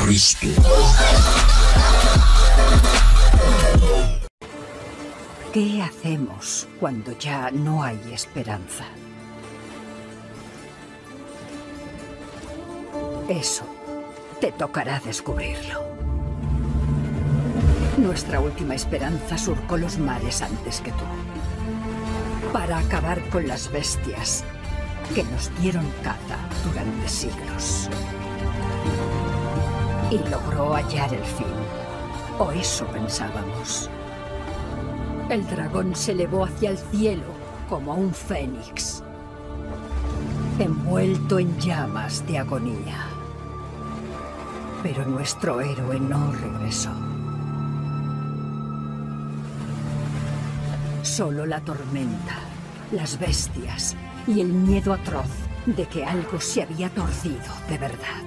Cristo. ¿Qué hacemos cuando ya no hay esperanza? Eso te tocará descubrirlo. Nuestra última esperanza surcó los mares antes que tú, para acabar con las bestias que nos dieron caza durante siglos. Y logró hallar el fin, o eso pensábamos. El dragón se elevó hacia el cielo como un fénix, envuelto en llamas de agonía. Pero nuestro héroe no regresó. Solo la tormenta, las bestias y el miedo atroz de que algo se había torcido de verdad.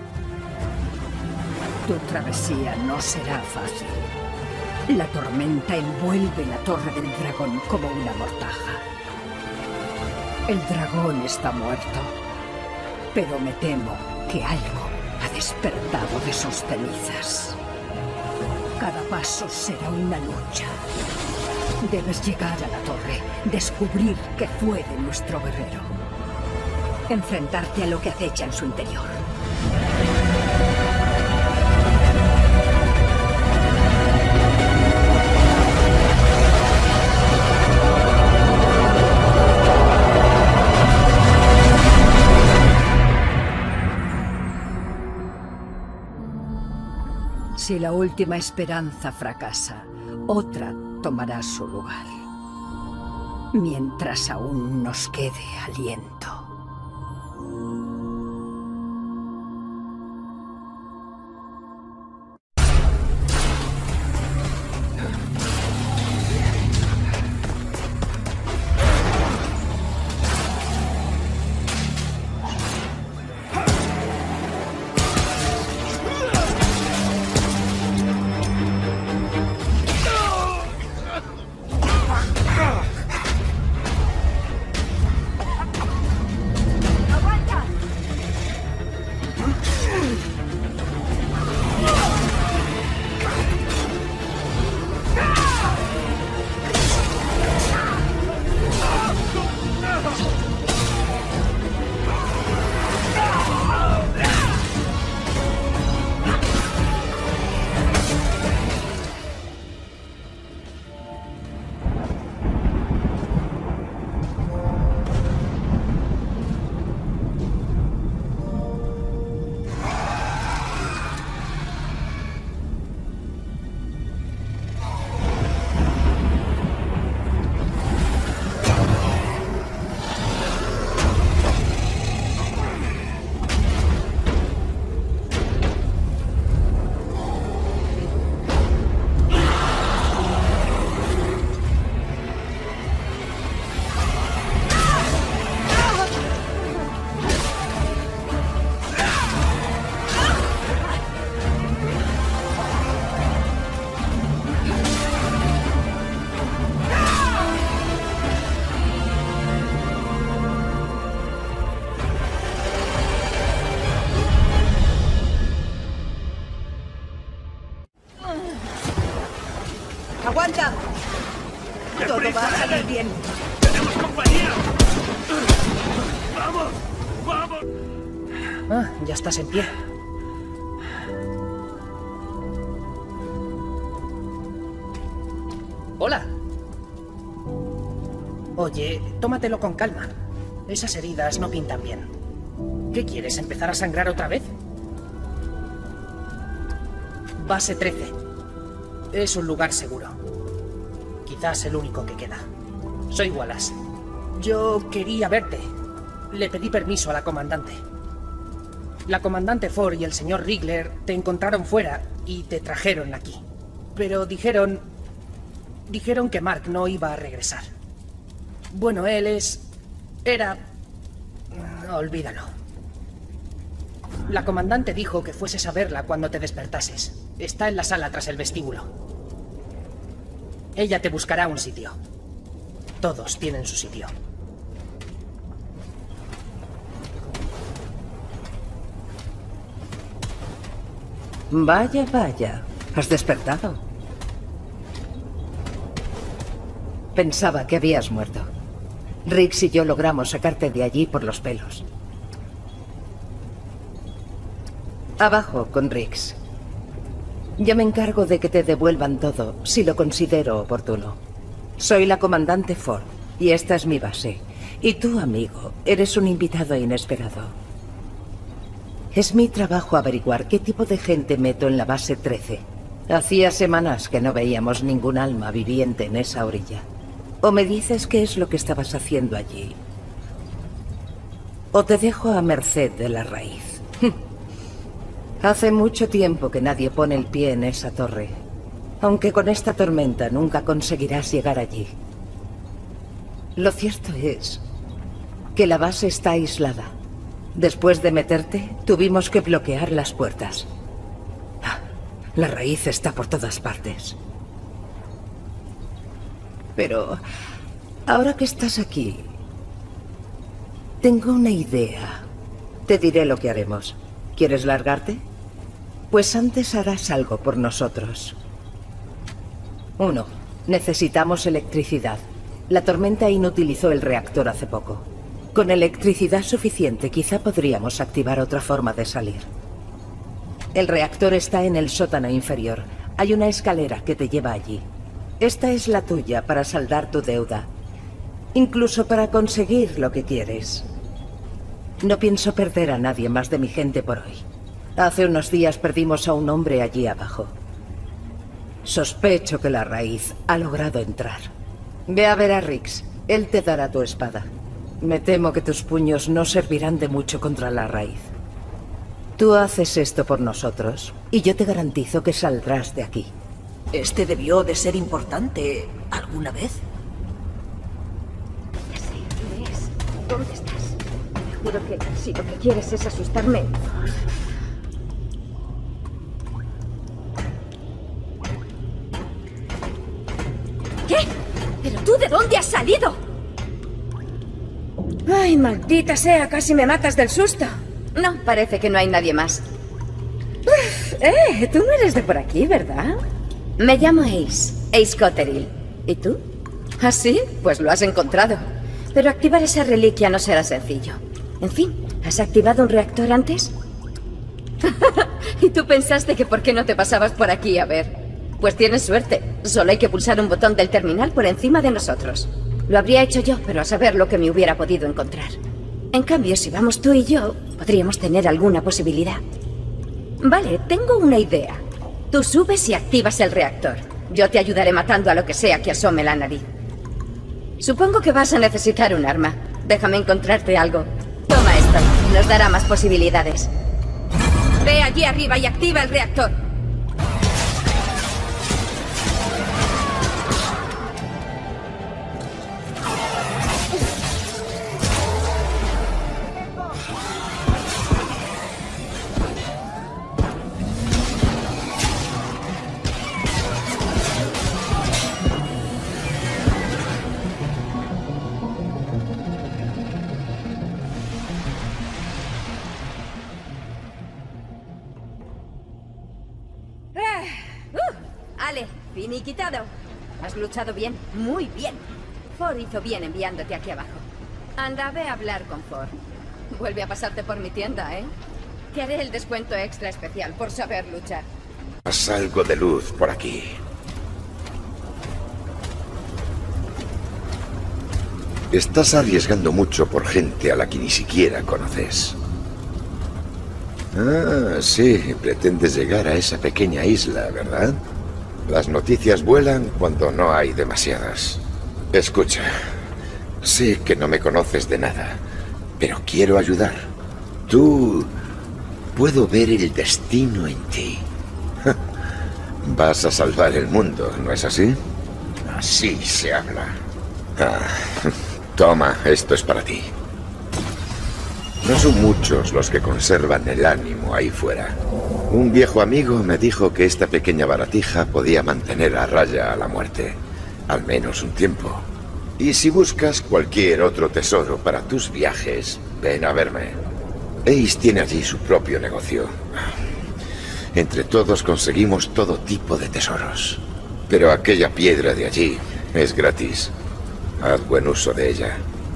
Tu travesía no será fácil. La tormenta envuelve la torre del dragón como una mortaja. El dragón está muerto, pero me temo que algo ha despertado de sus cenizas. Cada paso será una lucha. Debes llegar a la torre, descubrir qué fue de nuestro guerrero. Enfrentarte a lo que acecha en su interior. Si la última esperanza fracasa, otra tomará su lugar. Mientras aún nos quede aliento. ¡Aguanta! Todo va a salir bien. ¡Tenemos compañía! ¡Vamos! ¡Vamos! Ah, ya estás en pie. Hola. Oye, tómatelo con calma. Esas heridas no pintan bien. ¿Qué quieres, empezar a sangrar otra vez? Base 13. Es un lugar seguro. Quizás el único que queda. Soy Wallace. Yo quería verte. Le pedí permiso a la comandante. La comandante Ford y el señor Riegler te encontraron fuera y te trajeron aquí. Pero dijeron que Mark no iba a regresar. Bueno, era... Olvídalo. La comandante dijo que fueses a verla cuando te despertases. Está en la sala tras el vestíbulo. Ella te buscará un sitio. Todos tienen su sitio. Vaya, vaya. ¿Has despertado? Pensaba que habías muerto. Riggs y yo logramos sacarte de allí por los pelos. Abajo con Riggs. Yo me encargo de que te devuelvan todo, si lo considero oportuno. Soy la comandante Ford, y esta es mi base. Y tú, amigo, eres un invitado inesperado. Es mi trabajo averiguar qué tipo de gente meto en la base 13. Hacía semanas que no veíamos ningún alma viviente en esa orilla. O me dices qué es lo que estabas haciendo allí, o te dejo a merced de la raíz. Hace mucho tiempo que nadie pone el pie en esa torre. Aunque con esta tormenta nunca conseguirás llegar allí. Lo cierto es que la base está aislada. Después de meterte, tuvimos que bloquear las puertas. La raíz está por todas partes. Pero ahora que estás aquí, tengo una idea. Te diré lo que haremos. ¿Quieres largarte? Pues antes harás algo por nosotros. 1. Necesitamos electricidad. La tormenta inutilizó el reactor hace poco. Con electricidad suficiente quizá podríamos activar otra forma de salir. El reactor está en el sótano inferior. Hay una escalera que te lleva allí. Esta es la tuya para saldar tu deuda. Incluso para conseguir lo que quieres. No pienso perder a nadie más de mi gente por hoy. Hace unos días perdimos a un hombre allí abajo. Sospecho que la raíz ha logrado entrar. Ve a ver a Riggs. Él te dará tu espada. Me temo que tus puños no servirán de mucho contra la raíz. Tú haces esto por nosotros, y yo te garantizo que saldrás de aquí. Este debió de ser importante alguna vez. Ya sé, ¿quién es? ¿Dónde estás? Te juro que si lo que quieres es asustarme... ¿Qué? ¿Pero tú de dónde has salido? Ay, maldita sea, casi me matas del susto. No, parece que no hay nadie más. Tú no eres de por aquí, ¿verdad? Me llamo Ace Cotterill. ¿Y tú? ¿Ah, sí? Pues lo has encontrado. Pero activar esa reliquia no será sencillo. En fin, ¿has activado un reactor antes? ¿Y tú pensaste que por qué no te pasabas por aquí a ver? Pues tienes suerte. Solo hay que pulsar un botón del terminal por encima de nosotros. Lo habría hecho yo, pero a saber lo que me hubiera podido encontrar. En cambio, si vamos tú y yo, podríamos tener alguna posibilidad. Vale, tengo una idea. Tú subes y activas el reactor. Yo te ayudaré matando a lo que sea que asome la nariz. Supongo que vas a necesitar un arma. Déjame encontrarte algo. Toma esto. Nos dará más posibilidades. Ve allí arriba y activa el reactor. Ale, finiquitado. Has luchado bien, muy bien. Ford hizo bien enviándote aquí abajo. Anda, ve a hablar con Ford. Vuelve a pasarte por mi tienda, ¿eh? Te haré el descuento extra especial por saber luchar. Haz algo de luz por aquí. Estás arriesgando mucho por gente a la que ni siquiera conoces. Ah, sí, pretendes llegar a esa pequeña isla, ¿verdad? Las noticias vuelan cuando no hay demasiadas. Escucha, sé que no me conoces de nada, pero quiero ayudar. Puedo ver el destino en ti. Vas a salvar el mundo, ¿no es así? Así se habla. Toma, esto es para ti. No son muchos los que conservan el ánimo ahí fuera. Un viejo amigo me dijo que esta pequeña baratija podía mantener a raya a la muerte, al menos un tiempo. Y si buscas cualquier otro tesoro para tus viajes, ven a verme. Ace tiene allí su propio negocio. Entre todos conseguimos todo tipo de tesoros. Pero aquella piedra de allí es gratis. Haz buen uso de ella.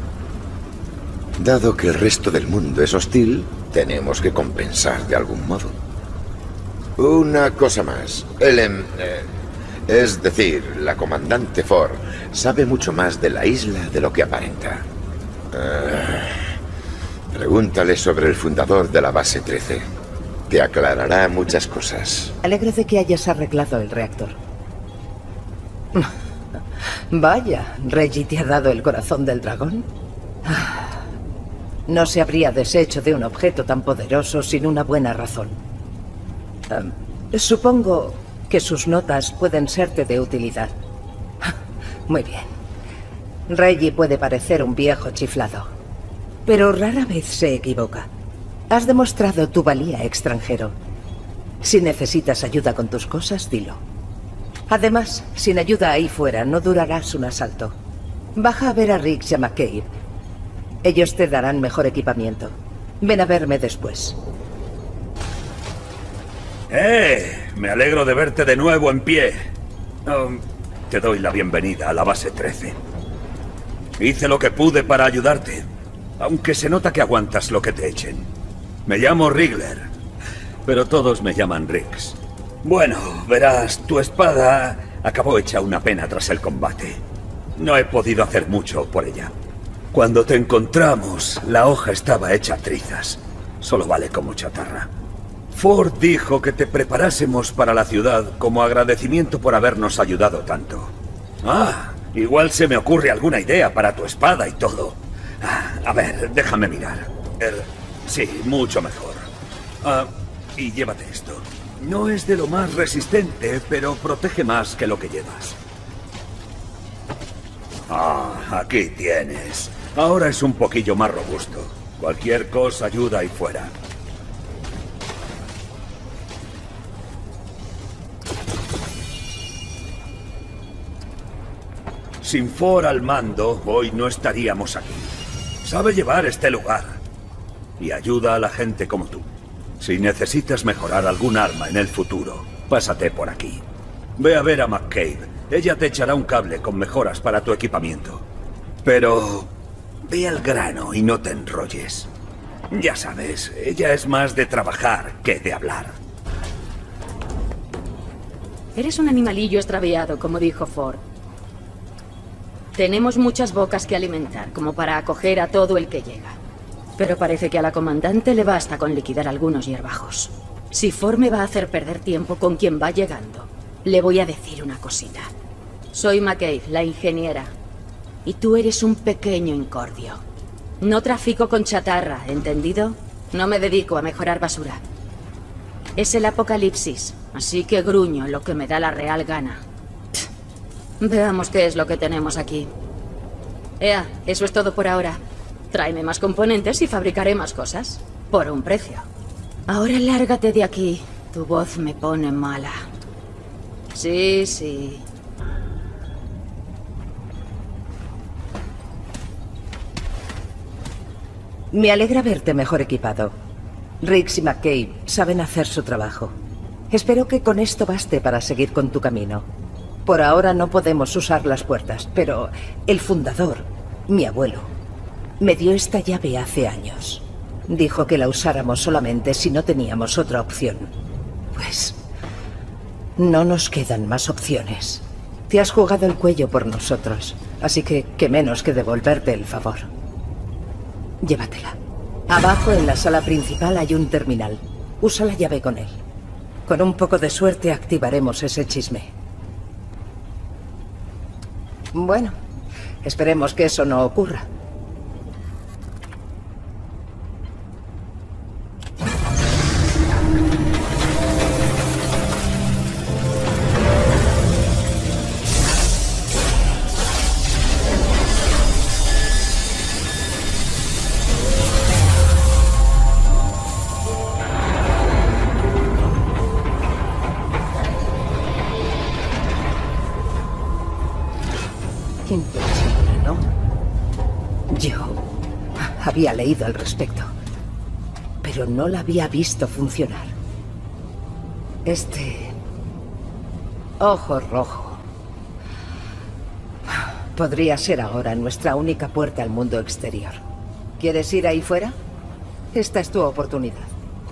Dado que el resto del mundo es hostil, tenemos que compensar de algún modo. Una cosa más. Es decir, la comandante Ford sabe mucho más de la isla de lo que aparenta. Pregúntale sobre el fundador de la base 13. Te aclarará muchas cosas. Alegro de que hayas arreglado el reactor. Vaya, ¿Reggie te ha dado el corazón del dragón? No se habría deshecho de un objeto tan poderoso sin una buena razón. Supongo que sus notas pueden serte de utilidad. Muy bien. Reggie puede parecer un viejo chiflado, pero rara vez se equivoca. Has demostrado tu valía, extranjero. Si necesitas ayuda con tus cosas, dilo. Además, sin ayuda ahí fuera, no durarás un asalto. Baja a ver a Riggs y a McCabe. Ellos te darán mejor equipamiento. Ven a verme después. Me alegro de verte de nuevo en pie. Te doy la bienvenida a la base 13. Hice lo que pude para ayudarte, aunque se nota que aguantas lo que te echen. Me llamo Riggler, pero todos me llaman Riggs. Bueno, verás, tu espada acabó hecha una pena tras el combate. No he podido hacer mucho por ella. Cuando te encontramos, la hoja estaba hecha trizas. Solo vale como chatarra. Ford dijo que te preparásemos para la ciudad como agradecimiento por habernos ayudado tanto. Igual se me ocurre alguna idea para tu espada y todo. A ver, déjame mirar. Sí, mucho mejor. Y llévate esto. No es de lo más resistente, pero protege más que lo que llevas. Aquí tienes. Ahora es un poquillo más robusto. Cualquier cosa ayuda ahí fuera. Sin Ford al mando, hoy no estaríamos aquí. Sabe llevar este lugar. Y ayuda a la gente como tú. Si necesitas mejorar algún arma en el futuro, pásate por aquí. Ve a ver a McCabe. Ella te echará un cable con mejoras para tu equipamiento. Pero ve al grano y no te enrolles. Ya sabes, ella es más de trabajar que de hablar. Eres un animalillo extraviado, como dijo Ford. Tenemos muchas bocas que alimentar, como para acoger a todo el que llega. Pero parece que a la comandante le basta con liquidar algunos hierbajos. Si Ford me va a hacer perder tiempo con quien va llegando, le voy a decir una cosita. Soy McCabe, la ingeniera. Y tú eres un pequeño incordio. No trafico con chatarra, ¿entendido? No me dedico a mejorar basura. Es el apocalipsis, así que gruño lo que me da la real gana. Veamos qué es lo que tenemos aquí. Ea, eso es todo por ahora. Tráeme más componentes y fabricaré más cosas. Por un precio. Ahora lárgate de aquí. Tu voz me pone mala. Sí, sí. Me alegra verte mejor equipado. Riggs y McCabe saben hacer su trabajo. Espero que con esto baste para seguir con tu camino. Por ahora no podemos usar las puertas, pero el fundador, mi abuelo, me dio esta llave hace años. Dijo que la usáramos solamente si no teníamos otra opción. Pues no nos quedan más opciones. Te has jugado el cuello por nosotros, así que qué menos que devolverte el favor. Llévatela. Abajo en la sala principal hay un terminal. Usa la llave con él. Con un poco de suerte activaremos ese chisme. Bueno, esperemos que eso no ocurra. Imposible, ¿no? Yo había leído al respecto, pero no la había visto funcionar. Este ojo rojo podría ser ahora nuestra única puerta al mundo exterior. ¿Quieres ir ahí fuera? Esta es tu oportunidad.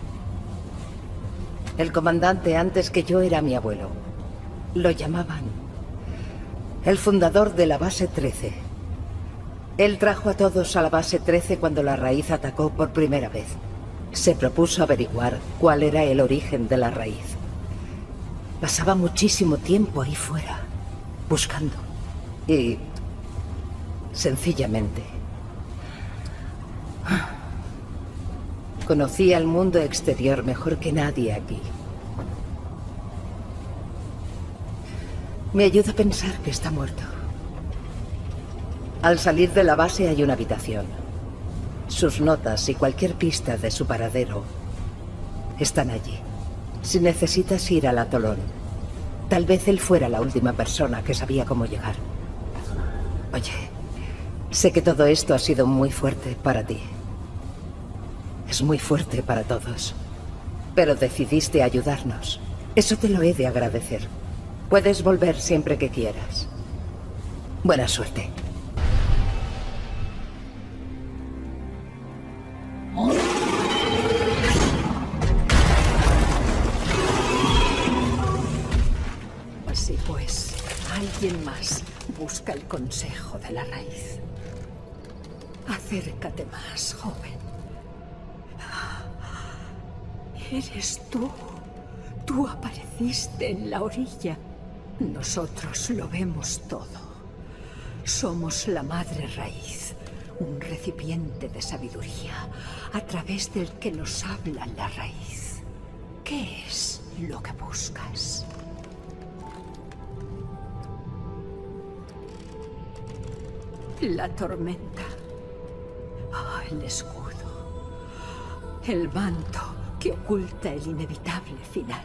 El comandante antes que yo era mi abuelo. Lo llamaban el fundador de la base 13. Él trajo a todos a la base 13 cuando la raíz atacó por primera vez. Se propuso averiguar cuál era el origen de la raíz. Pasaba muchísimo tiempo ahí fuera, buscando. Y sencillamente conocía el mundo exterior mejor que nadie aquí. Me ayuda a pensar que está muerto. Al salir de la base hay una habitación. Sus notas y cualquier pista de su paradero están allí. Si necesitas ir al atolón, tal vez él fuera la última persona que sabía cómo llegar. Oye, sé que todo esto ha sido muy fuerte para ti. Es muy fuerte para todos. Pero decidiste ayudarnos. Eso te lo he de agradecer. Puedes volver siempre que quieras. Buena suerte. Así pues, alguien más busca el consejo de la raíz. Acércate más, joven. Eres tú. Tú apareciste en la orilla. Nosotros lo vemos todo. Somos la madre raíz, un recipiente de sabiduría a través del que nos habla la raíz. ¿Qué es lo que buscas? La tormenta. El escudo. El manto que oculta el inevitable final.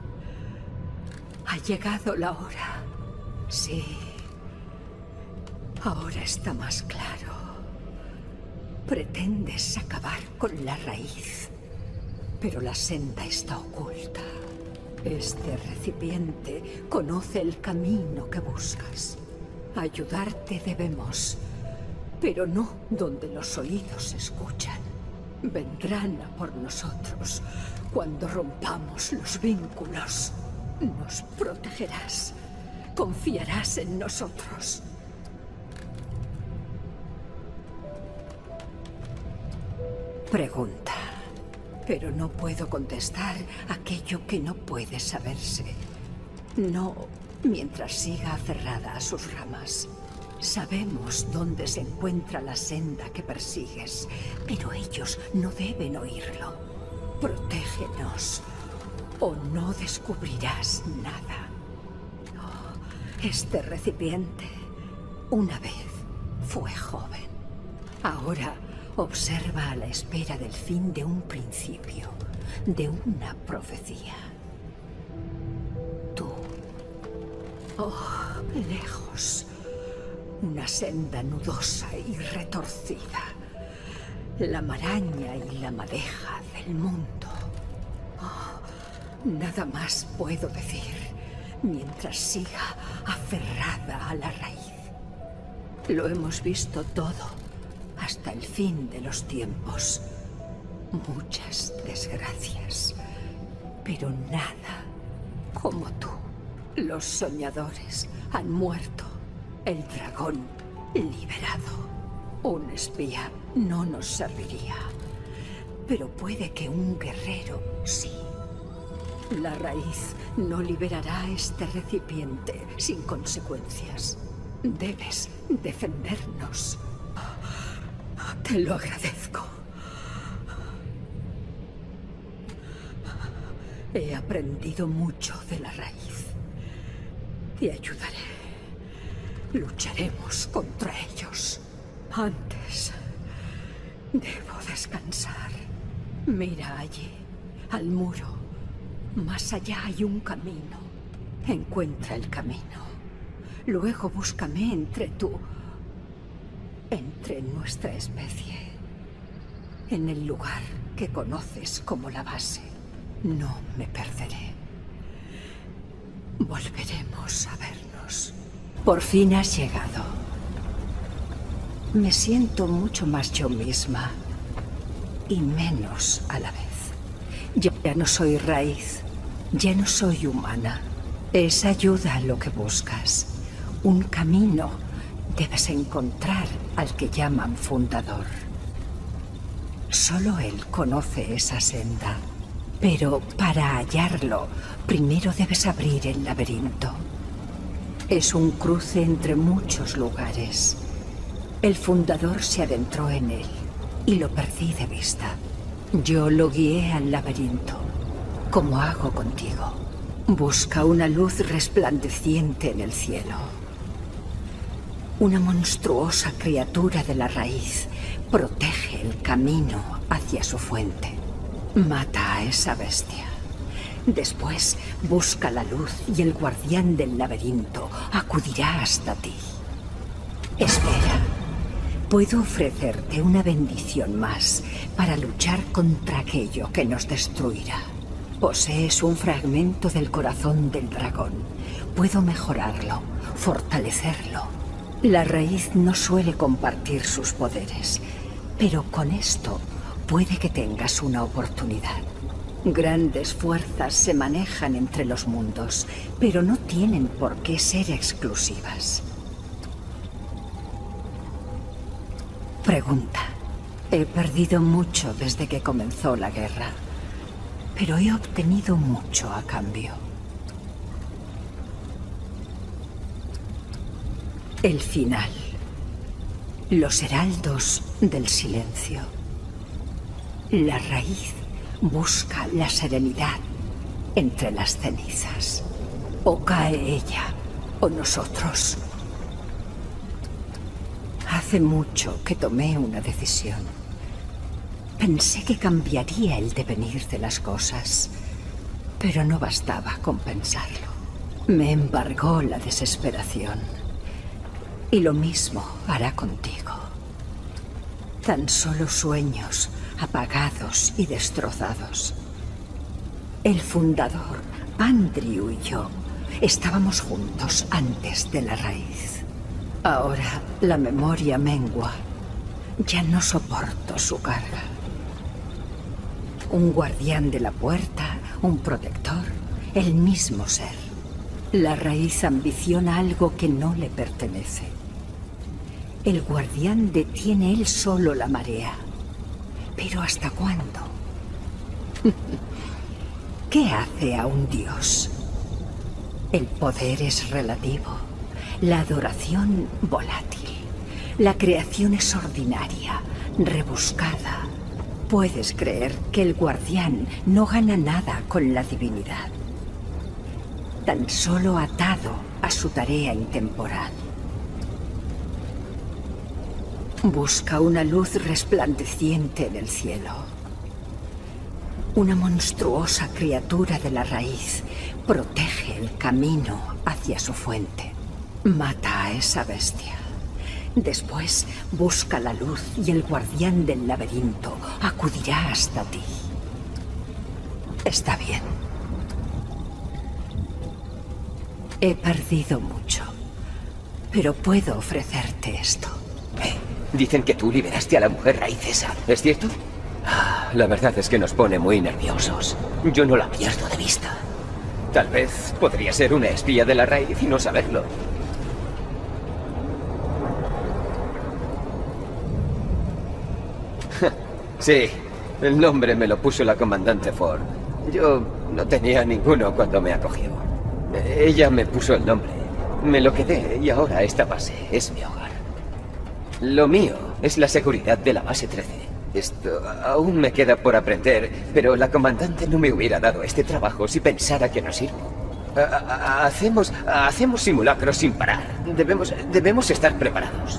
Ha llegado la hora. Sí. Ahora está más claro. Pretendes acabar con la raíz, pero la senda está oculta. Este recipiente conoce el camino que buscas. Ayudarte debemos, pero no donde los oídos escuchan. Vendrán a por nosotros cuando rompamos los vínculos. Nos protegerás. Confiarás en nosotros. Pregunta. Pero no puedo contestar aquello que no puede saberse. No mientras siga aferrada a sus ramas. Sabemos dónde se encuentra la senda que persigues, pero ellos no deben oírlo. Protégenos, o no descubrirás nada. Oh, este recipiente, una vez, fue joven. Ahora observa a la espera del fin de un principio, de una profecía. Tú, lejos. Una senda nudosa y retorcida. La maraña y la madeja del mundo. Nada más puedo decir mientras siga aferrada a la raíz. Lo hemos visto todo hasta el fin de los tiempos. Muchas desgracias, pero nada como tú. Los soñadores han muerto. El dragón liberado. Un espía no nos serviría. Pero puede que un guerrero sí. La raíz no liberará este recipiente sin consecuencias. Debes defendernos. Te lo agradezco. He aprendido mucho de la raíz. Te ayudaré. Lucharemos contra ellos. Antes, debo descansar. Mira allí, al muro. Más allá hay un camino. Encuentra el camino. Luego búscame entre nuestra especie. En el lugar que conoces como la base. No me perderé. volveremos a vernos. Por fin has llegado. Me siento mucho más yo misma y menos a la vez. Ya no soy raíz, ya no soy humana. Es ayuda lo que buscas. Un camino. Debes encontrar al que llaman fundador. Solo él conoce esa senda. Pero para hallarlo, primero debes abrir el laberinto. Es un cruce entre muchos lugares. El fundador se adentró en él y lo perdí de vista. Yo lo guié al laberinto, como hago contigo. Busca una luz resplandeciente en el cielo. Una monstruosa criatura de la raíz protege el camino hacia su fuente. Mata a esa bestia. Después busca la luz y el guardián del laberinto acudirá hasta ti. Espera. Puedo ofrecerte una bendición más para luchar contra aquello que nos destruirá. Posees un fragmento del corazón del dragón. Puedo mejorarlo, fortalecerlo. La raíz no suele compartir sus poderes, pero con esto puede que tengas una oportunidad. Grandes fuerzas se manejan entre los mundos, pero no tienen por qué ser exclusivas. Pregunta. He perdido mucho desde que comenzó la guerra, pero he obtenido mucho a cambio. El final. Los heraldos del silencio. La raíz busca la serenidad entre las cenizas. O cae ella, o nosotros. Hace mucho que tomé una decisión. Pensé que cambiaría el devenir de las cosas, pero no bastaba con pensarlo. Me embargó la desesperación. Y lo mismo hará contigo. Tan solo sueños apagados y destrozados. El fundador, Andrew y yo, estábamos juntos antes de la raíz. Ahora la memoria mengua. Ya no soporto su carga. Un guardián de la puerta, un protector, el mismo ser. La raíz ambiciona algo que no le pertenece. El guardián detiene él solo la marea. ¿Pero hasta cuándo? ¿Qué hace a un dios? El poder es relativo. La adoración volátil. La creación es ordinaria, rebuscada. Puedes creer que el guardián no gana nada con la divinidad. Tan solo atado a su tarea intemporal. Busca una luz resplandeciente en el cielo. Una monstruosa criatura de la raíz protege el camino hacia su fuente. Mata a esa bestia. Después busca la luz y el guardián del laberinto acudirá hasta ti. Está bien. He perdido mucho, pero puedo ofrecerte esto. Dicen que tú liberaste a la mujer raíz esa, ¿es cierto? La verdad es que nos pone muy nerviosos. Yo no la pierdo de vista. Tal vez podría ser una espía de la raíz y no saberlo. Sí, el nombre me lo puso la comandante Ford. Yo no tenía ninguno cuando me acogió. Ella me puso el nombre. Me lo quedé y ahora esta base es mi hogar. Lo mío es la seguridad de la base 13. Esto aún me queda por aprender, pero la comandante no me hubiera dado este trabajo si pensara que no sirvo. Hacemos simulacros sin parar. Debemos estar preparados.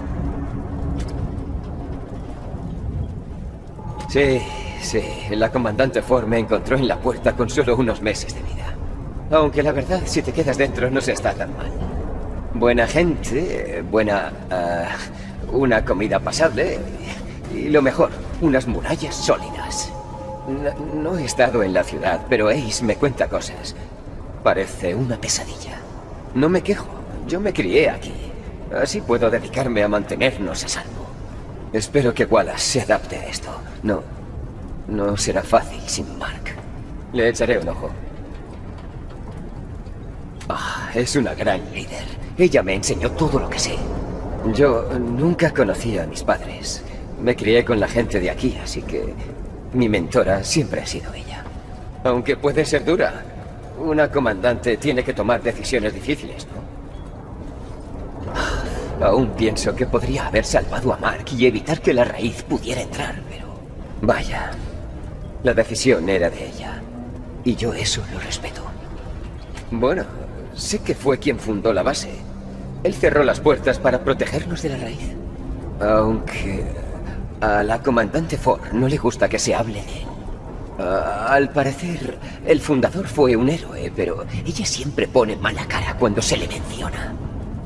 Sí, la comandante Ford me encontró en la puerta con solo unos meses de vida. Aunque la verdad, si te quedas dentro no se está tan mal. Buena gente, una comida pasable y lo mejor, unas murallas sólidas. No he estado en la ciudad, pero Ace me cuenta cosas. parece una pesadilla. No me quejo, yo me crié aquí. Así puedo dedicarme a mantenernos a salvo. Espero que Wallace se adapte a esto. No será fácil sin Mark. Le echaré un ojo. Es una gran líder. Ella me enseñó todo lo que sé. Yo nunca conocí a mis padres. Me crié con la gente de aquí, así que mi mentora siempre ha sido ella. Aunque puede ser dura. Una comandante tiene que tomar decisiones difíciles, ¿no? Aún pienso que podría haber salvado a Mark y evitar que la raíz pudiera entrar, pero... Vaya, la decisión era de ella. Y yo eso lo respeto. Bueno, sé que fue quien fundó la base. Él cerró las puertas para protegernos de la raíz. Aunque a la comandante Ford no le gusta que se hable de él. Al parecer, el fundador fue un héroe, pero ella siempre pone mala cara cuando se le menciona.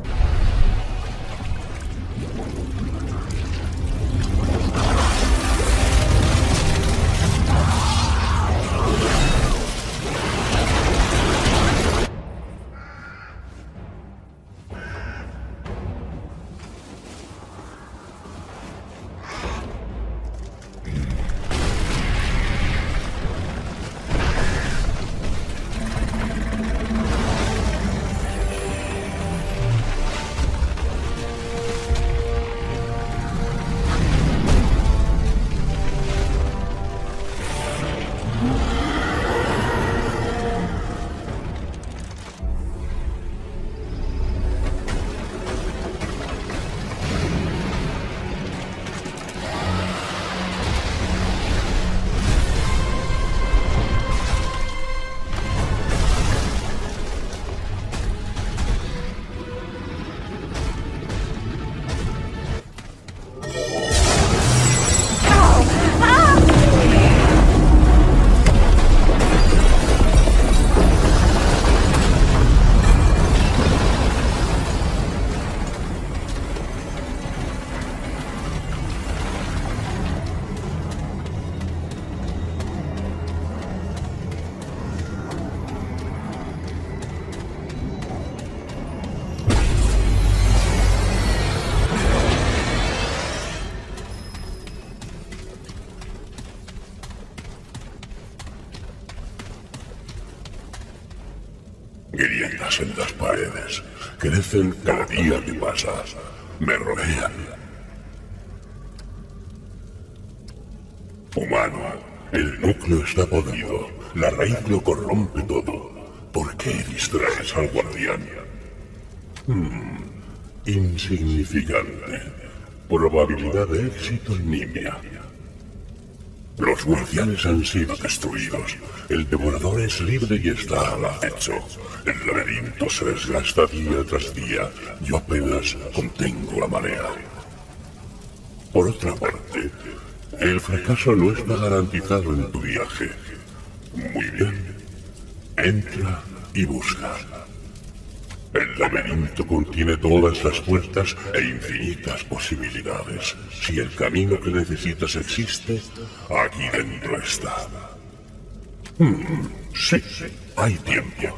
Grietas en las paredes. Crecen cada día que pasa. Me rodean. Humano, el núcleo está podrido. La raíz lo corrompe todo. ¿Por qué distraes al guardián? Insignificante. Probabilidad de éxito nimia. Los guardianes han sido destruidos. El devorador es libre y está al acecho. El laberinto se desgasta día tras día. Yo apenas contengo la marea. Por otra parte, el fracaso no está garantizado en tu viaje. Muy bien. Entra y busca. El laberinto contiene todas las puertas e infinitas posibilidades. Si el camino que necesitas existe, aquí dentro está. Sí, hay tiempo.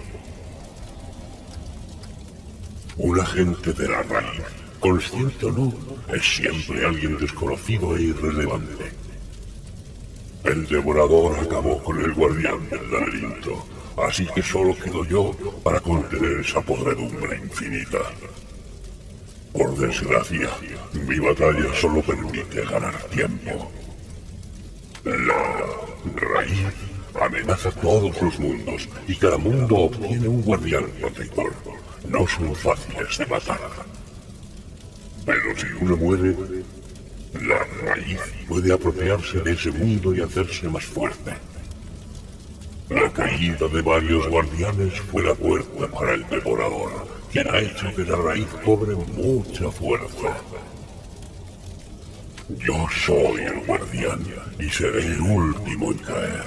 Un agente de la raíz, consciente o no, es siempre alguien desconocido e irrelevante. El devorador acabó con el guardián del laberinto. Así que solo quedo yo para contener esa podredumbre infinita. Por desgracia, mi batalla solo permite ganar tiempo. La raíz amenaza todos los mundos y cada mundo obtiene un guardián protector. No son fáciles de matar. Pero si uno muere, la raíz puede apropiarse de ese mundo y hacerse más fuerte. La caída de varios guardianes fue la puerta para el devorador, quien ha hecho que la raíz cobre mucha fuerza. Yo soy el guardián y seré el último en caer.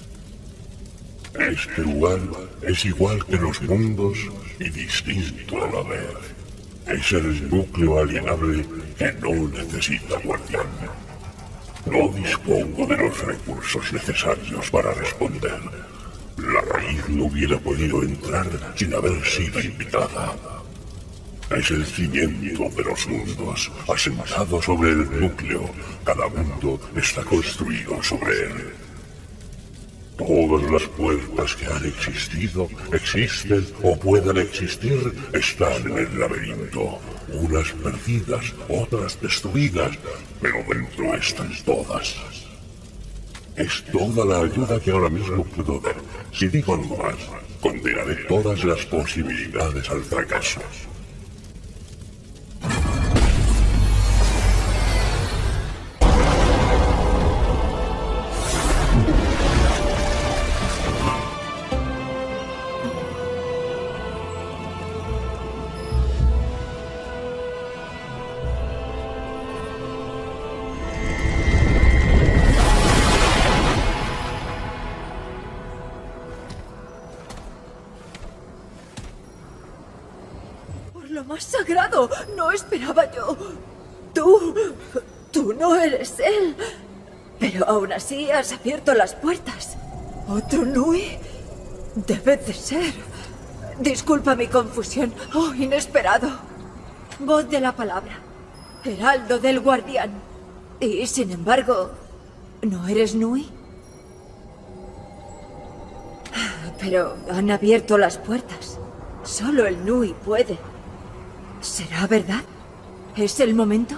Este lugar es igual que los mundos y distinto a la vez. Es el núcleo alienable que no necesita guardián. No dispongo de los recursos necesarios para responder. La raíz raíz no hubiera podido entrar sin haber sido invitada. Es el cimiento de los mundos, asentado sobre el núcleo. Cada mundo está construido sobre él. Todas las puertas que han existido, existen o puedan existir, están en el laberinto. Unas perdidas, otras destruidas, pero dentro están todas. Es toda la ayuda que ahora mismo puedo dar. Si digo algo más, condenaré todas las posibilidades al fracaso. Lo más sagrado, no esperaba yo. Tú no eres él. Pero aún así has abierto las puertas. ¿Otro Nui? Debe de ser. Disculpa mi confusión. Oh, inesperado. Voz de la palabra. Heraldo del Guardián. Y sin embargo, ¿no eres Nui? Pero han abierto las puertas. Solo el Nui puede. ¿Será verdad? ¿Es el momento?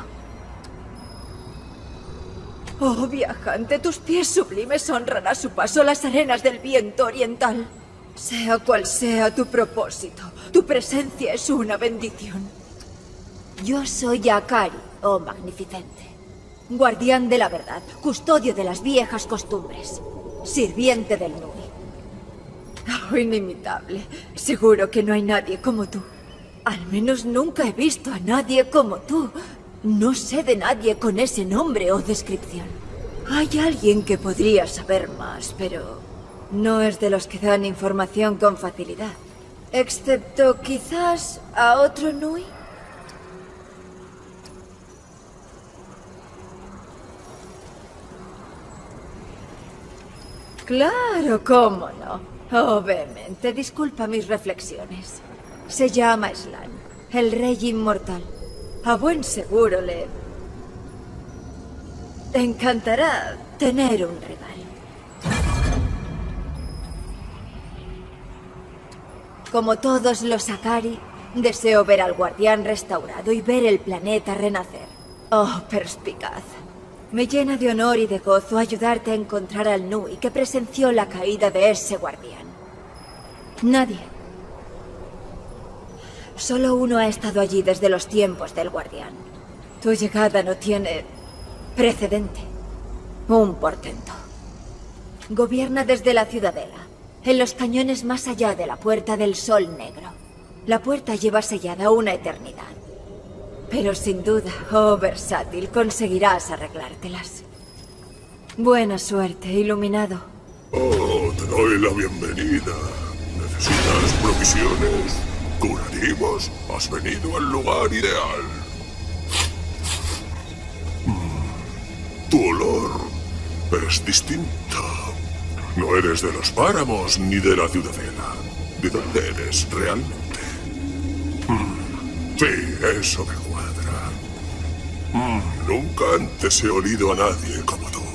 Oh, viajante, tus pies sublimes honran a su paso las arenas del viento oriental. Sea cual sea tu propósito, tu presencia es una bendición. Yo soy Akari, oh magnificente. Guardián de la verdad, custodio de las viejas costumbres, sirviente del Nui. Oh, inimitable. Seguro que no hay nadie como tú. Al menos nunca he visto a nadie como tú. No sé de nadie con ese nombre o descripción. Hay alguien que podría saber más, pero no es de los que dan información con facilidad. Excepto quizás a otro Nui. Claro, cómo no. Oh, vehemente, disculpa mis reflexiones. Se llama Slan, el rey inmortal. A buen seguro le encantará tener un rival. Como todos los Akari, deseo ver al guardián restaurado y ver el planeta renacer. Oh, perspicaz. Me llena de honor y de gozo ayudarte a encontrar al Nui que presenció la caída de ese guardián. Nadie. Solo uno ha estado allí desde los tiempos del guardián. Tu llegada no tiene precedente. Un portento. Gobierna desde la ciudadela, en los cañones más allá de la Puerta del Sol Negro. La puerta lleva sellada una eternidad. Pero sin duda, oh versátil, conseguirás arreglártelas. Buena suerte, iluminado. Oh, te doy la bienvenida. ¿Necesitas provisiones? ¿Curativos? Has venido al lugar ideal. Tu olor es distinto. No eres de los páramos ni de la ciudadela. ¿De dónde eres realmente? Sí, eso me cuadra. Nunca antes he olido a nadie como tú.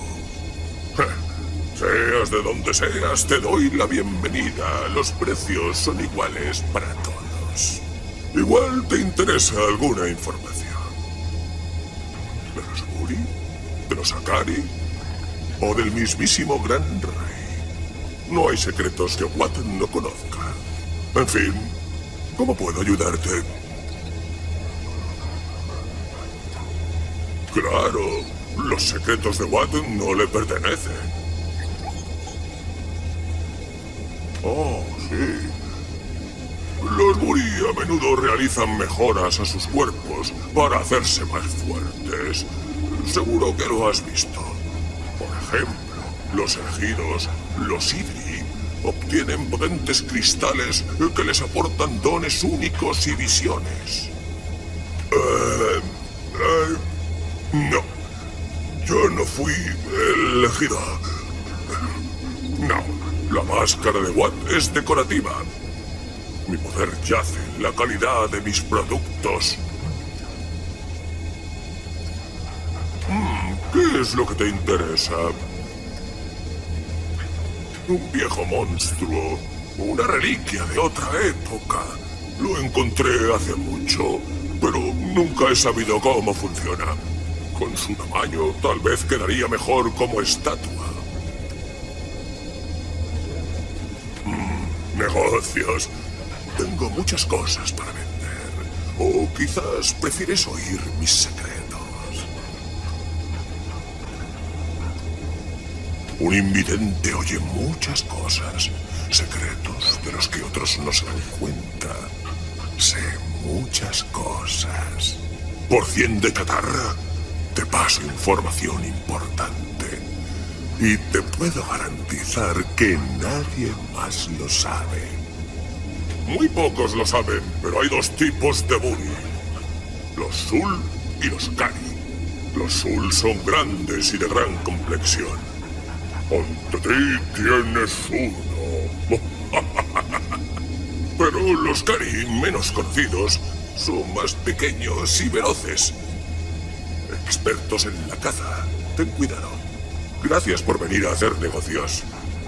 Seas de donde seas, te doy la bienvenida. Los precios son iguales para todos. Igual te interesa alguna información. ¿De los Muri? ¿De los Akari? ¿O del mismísimo Gran Rey? No hay secretos que Watton no conozca. En fin, ¿cómo puedo ayudarte? Claro, los secretos de Watton no le pertenecen. Oh, sí. Los Muri a menudo realizan mejoras a sus cuerpos para hacerse más fuertes. Seguro que lo has visto. Por ejemplo, los elegidos, los Idri, obtienen potentes cristales que les aportan dones únicos y visiones. No. Yo no fui elegido. No. La máscara de Watt es decorativa. Mi poder yace en la calidad de mis productos. ¿Qué es lo que te interesa? Un viejo monstruo. Una reliquia de otra época. Lo encontré hace mucho, pero nunca he sabido cómo funciona. Con su tamaño, tal vez quedaría mejor como estatua. Negocios. Tengo muchas cosas para vender. O quizás prefieres oír mis secretos. Un invidente oye muchas cosas. Secretos de los que otros no se dan cuenta. Sé muchas cosas. Por 100 de catarra, te paso información importante. Y te puedo garantizar que nadie más lo sabe. Muy pocos lo saben, pero hay dos tipos de Buri. Los Zul y los Kari. Los Zul son grandes y de gran complexión. Ante ti tienes uno. Pero los Kari, menos conocidos, son más pequeños y veloces. Expertos en la caza. Ten cuidado. Gracias por venir a hacer negocios.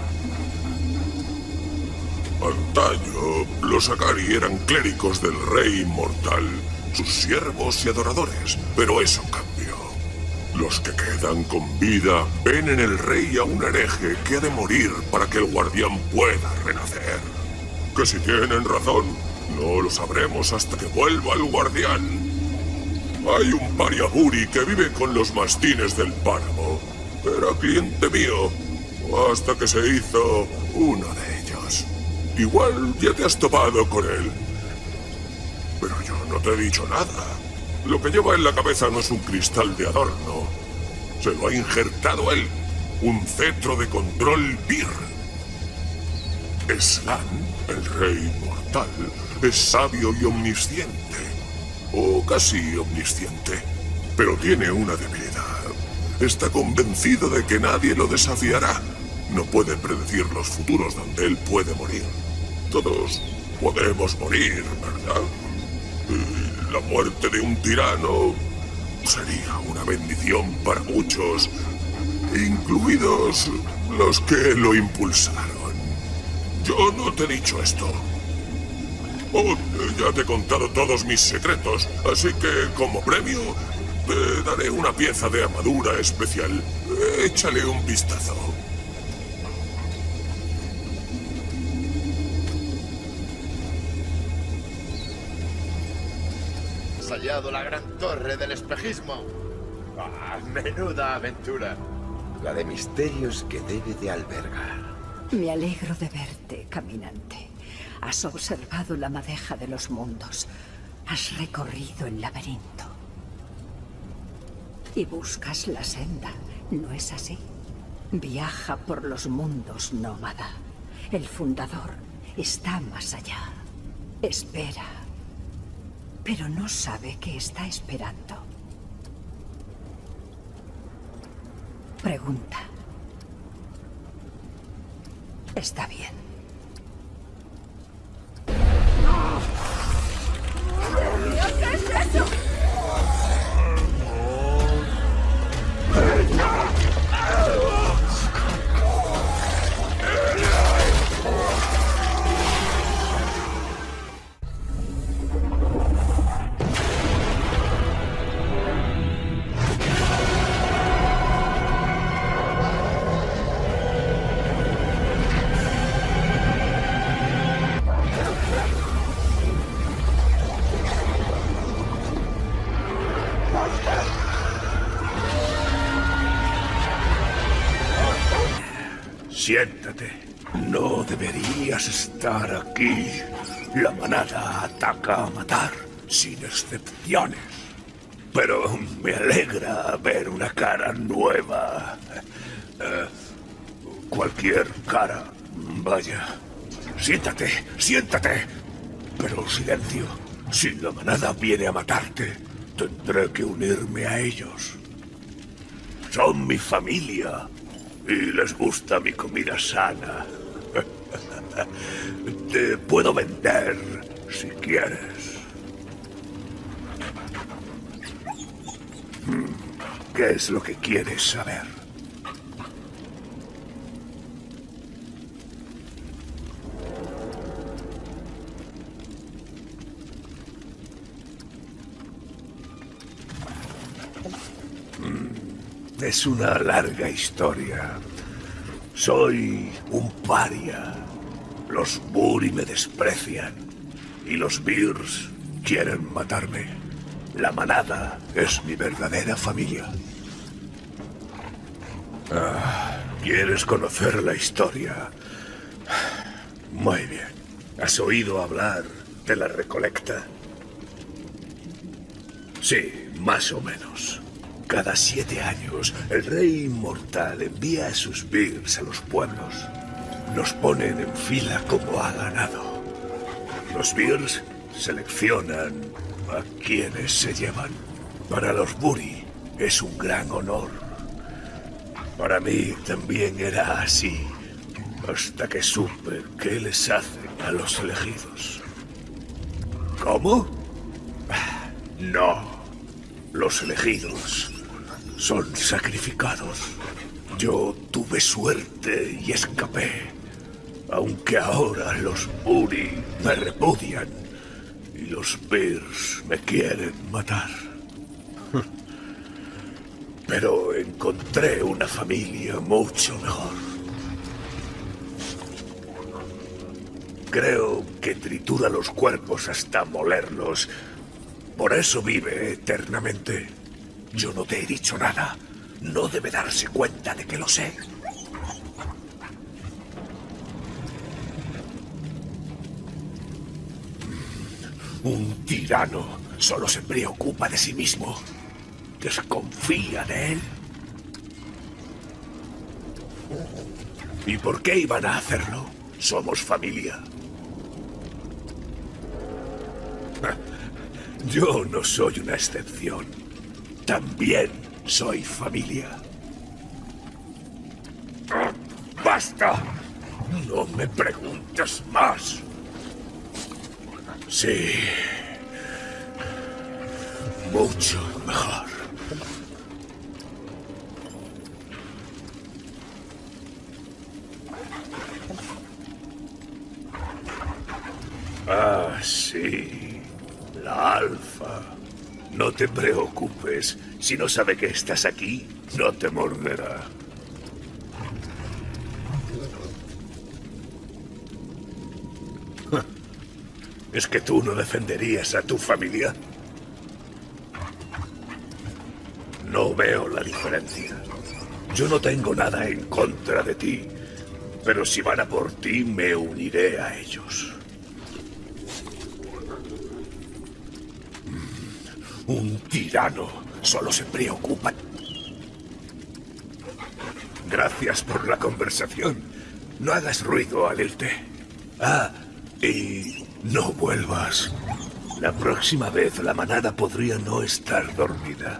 Antaño, los Akari eran clérigos del Rey Inmortal, sus siervos y adoradores, pero eso cambió. Los que quedan con vida ven en el Rey a un hereje que ha de morir para que el guardián pueda renacer. Que si tienen razón, no lo sabremos hasta que vuelva el guardián. Hay un pariaburi que vive con los mastines del páramo. Era cliente mío, hasta que se hizo uno de ellos. Igual ya te has topado con él. Pero yo no te he dicho nada. Lo que lleva en la cabeza no es un cristal de adorno. Se lo ha injertado él. Un cetro de control Vir. Slan, el rey mortal, es sabio y omnisciente. O casi omnisciente. Pero tiene una debilidad. Está convencido de que nadie lo desafiará. No puede predecir los futuros donde él puede morir. Todos podemos morir, ¿verdad? Y la muerte de un tirano sería una bendición para muchos, incluidos los que lo impulsaron. Yo no te he dicho esto. Oh, ya te he contado todos mis secretos, así que como premio te daré una pieza de armadura especial. Échale un vistazo. Has hallado la gran torre del espejismo. ¡Ah, menuda aventura! La de misterios que debe de albergar. Me alegro de verte, caminante. Has observado la madeja de los mundos. Has recorrido el laberinto. Y buscas la senda, ¿no es así? Viaja por los mundos, nómada. El fundador está más allá. Espera. Pero no sabe qué está esperando. Pregunta. Está bien. ¿Qué es eso? Siéntate. No deberías estar aquí. La manada ataca a matar, sin excepciones. Pero me alegra ver una cara nueva. Cualquier cara. Vaya. Siéntate, siéntate. Pero silencio. Si la manada viene a matarte, tendré que unirme a ellos. Son mi familia. Y les gusta mi comida sana. Te puedo vender si quieres. ¿Qué es lo que quieres saber? Es una larga historia. Soy un paria. Los Buri me desprecian. Y los Beers quieren matarme. La manada es mi verdadera familia. ¿Quieres conocer la historia? Muy bien. ¿Has oído hablar de la recolecta? Sí, más o menos. Cada 7 años, el rey inmortal envía a sus Beers a los pueblos. Los ponen en fila como a ganado. Los Beers seleccionan a quienes se llevan. Para los Buri es un gran honor. Para mí también era así, hasta que supe qué les hacen a los elegidos. ¿Cómo? No. Los elegidos son sacrificados. Yo tuve suerte y escapé. Aunque ahora los Buri me repudian y los Beers me quieren matar. Pero encontré una familia mucho mejor. Creo que tritura los cuerpos hasta molerlos. Por eso vive eternamente. Yo no te he dicho nada. No debe darse cuenta de que lo sé. Un tirano solo se preocupa de sí mismo. Desconfía de él. ¿Y por qué iban a hacerlo? Somos familia. Yo no soy una excepción. También soy familia. ¡Basta! No me preguntes más. Sí. Mucho mejor. Ah, sí. La Alfa. No te preocupes. Si no sabe que estás aquí, no te morderá. ¿Es que tú no defenderías a tu familia? No veo la diferencia. Yo no tengo nada en contra de ti, pero si van a por ti, me uniré a ellos. Un tirano solo se preocupa. Gracias por la conversación. No hagas ruido al irte. Ah, y no vuelvas. La próxima vez la manada podría no estar dormida.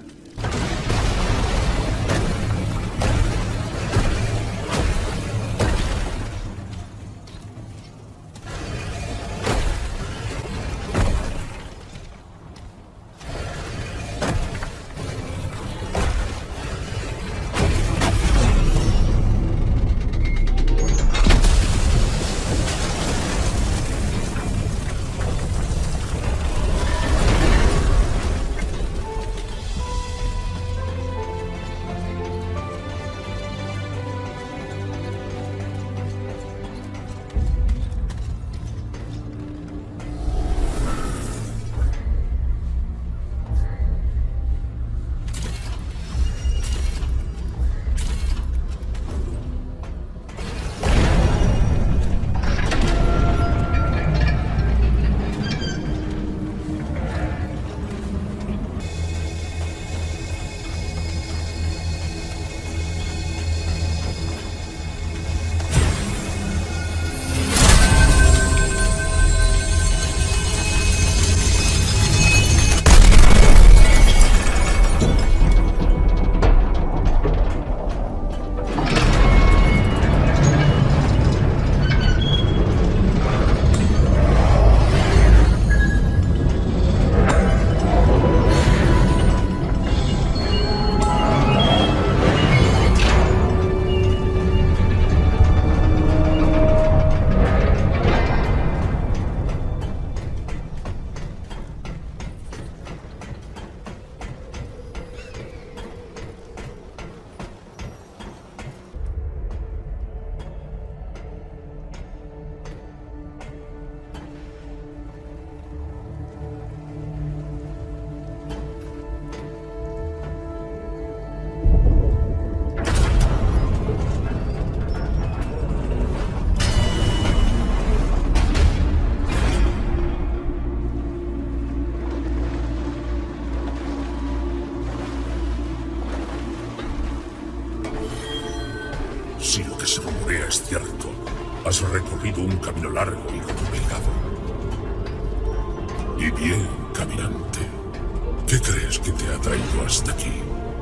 que se rumorea es cierto, has recorrido un camino largo y complicado. Y bien, caminante, ¿qué crees que te ha traído hasta aquí?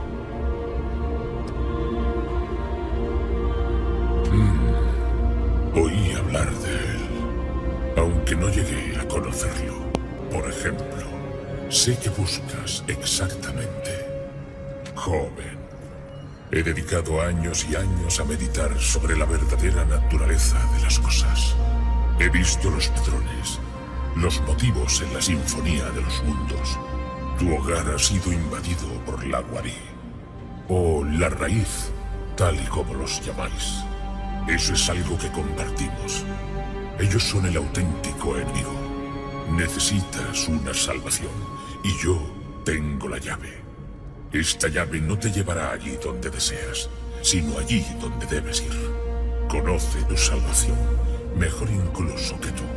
Oí hablar de él, aunque no llegué a conocerlo. Por ejemplo, sé que buscas exactamente. Joven, he dedicado años y años a meditar sobre la verdadera naturaleza de las cosas. He visto los patrones, los motivos en la sinfonía de los mundos. Tu hogar ha sido invadido por la Guarí, o la raíz, tal y como los llamáis. Eso es algo que compartimos. Ellos son el auténtico enemigo. Necesitas una salvación, y yo tengo la llave. Esta llave no te llevará allí donde deseas, sino allí donde debes ir. Conoce tu salvación, mejor incluso que tú.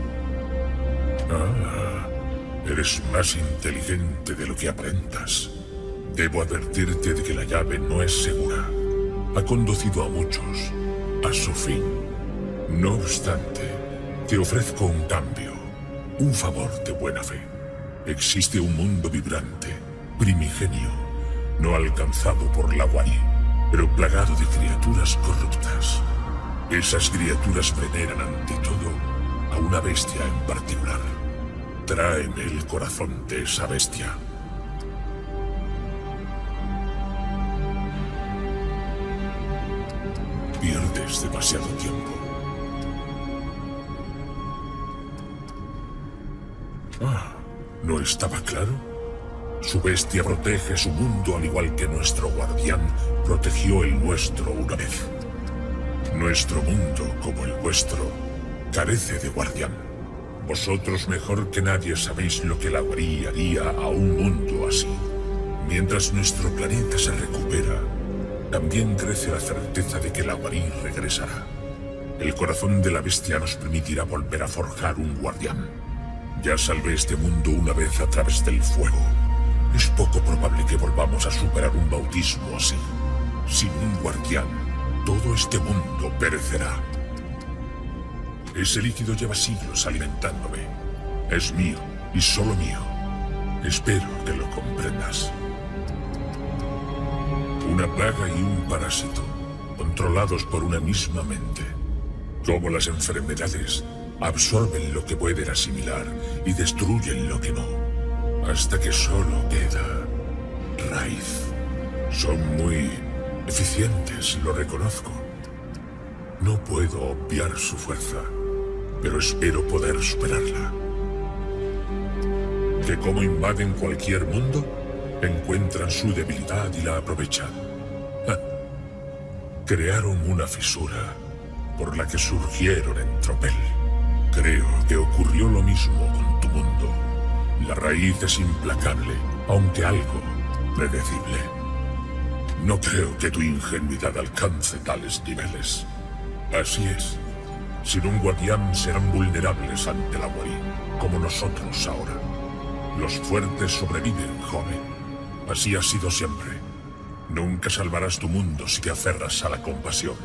Ah, eres más inteligente de lo que aparentas. Debo advertirte de que la llave no es segura. Ha conducido a muchos a su fin. No obstante, te ofrezco un cambio, un favor de buena fe. Existe un mundo vibrante, primigenio, no alcanzado por la Guarí, pero plagado de criaturas corruptas. Esas criaturas veneran ante todo a una bestia en particular. Tráeme el corazón de esa bestia. Pierdes demasiado tiempo. Ah, ¿no estaba claro? Su bestia protege su mundo al igual que nuestro guardián protegió el nuestro una vez. Nuestro mundo, como el vuestro, carece de guardián. Vosotros mejor que nadie sabéis lo que la Guarí haría a un mundo así. Mientras nuestro planeta se recupera, también crece la certeza de que la Guarí regresará. El corazón de la bestia nos permitirá volver a forjar un guardián. Ya salvé este mundo una vez a través del fuego. Es poco probable que volvamos a superar un bautismo así. Sin un guardián, todo este mundo perecerá. Ese líquido lleva siglos alimentándome. Es mío y solo mío. Espero que lo comprendas. Una plaga y un parásito, controlados por una misma mente. Como las enfermedades, absorben lo que pueden asimilar y destruyen lo que no, hasta que solo queda raíz. Son muy eficientes, lo reconozco. No puedo obviar su fuerza, pero espero poder superarla. Que como invaden cualquier mundo, encuentran su debilidad y la aprovechan. Crearon una fisura por la que surgieron en tropel. Creo que ocurrió lo mismo con tu mundo. La raíz es implacable, aunque algo predecible. No creo que tu ingenuidad alcance tales niveles. Así es. Sin un guardián serán vulnerables ante la Guarí, como nosotros ahora. Los fuertes sobreviven, joven. Así ha sido siempre. Nunca salvarás tu mundo si te aferras a la compasión.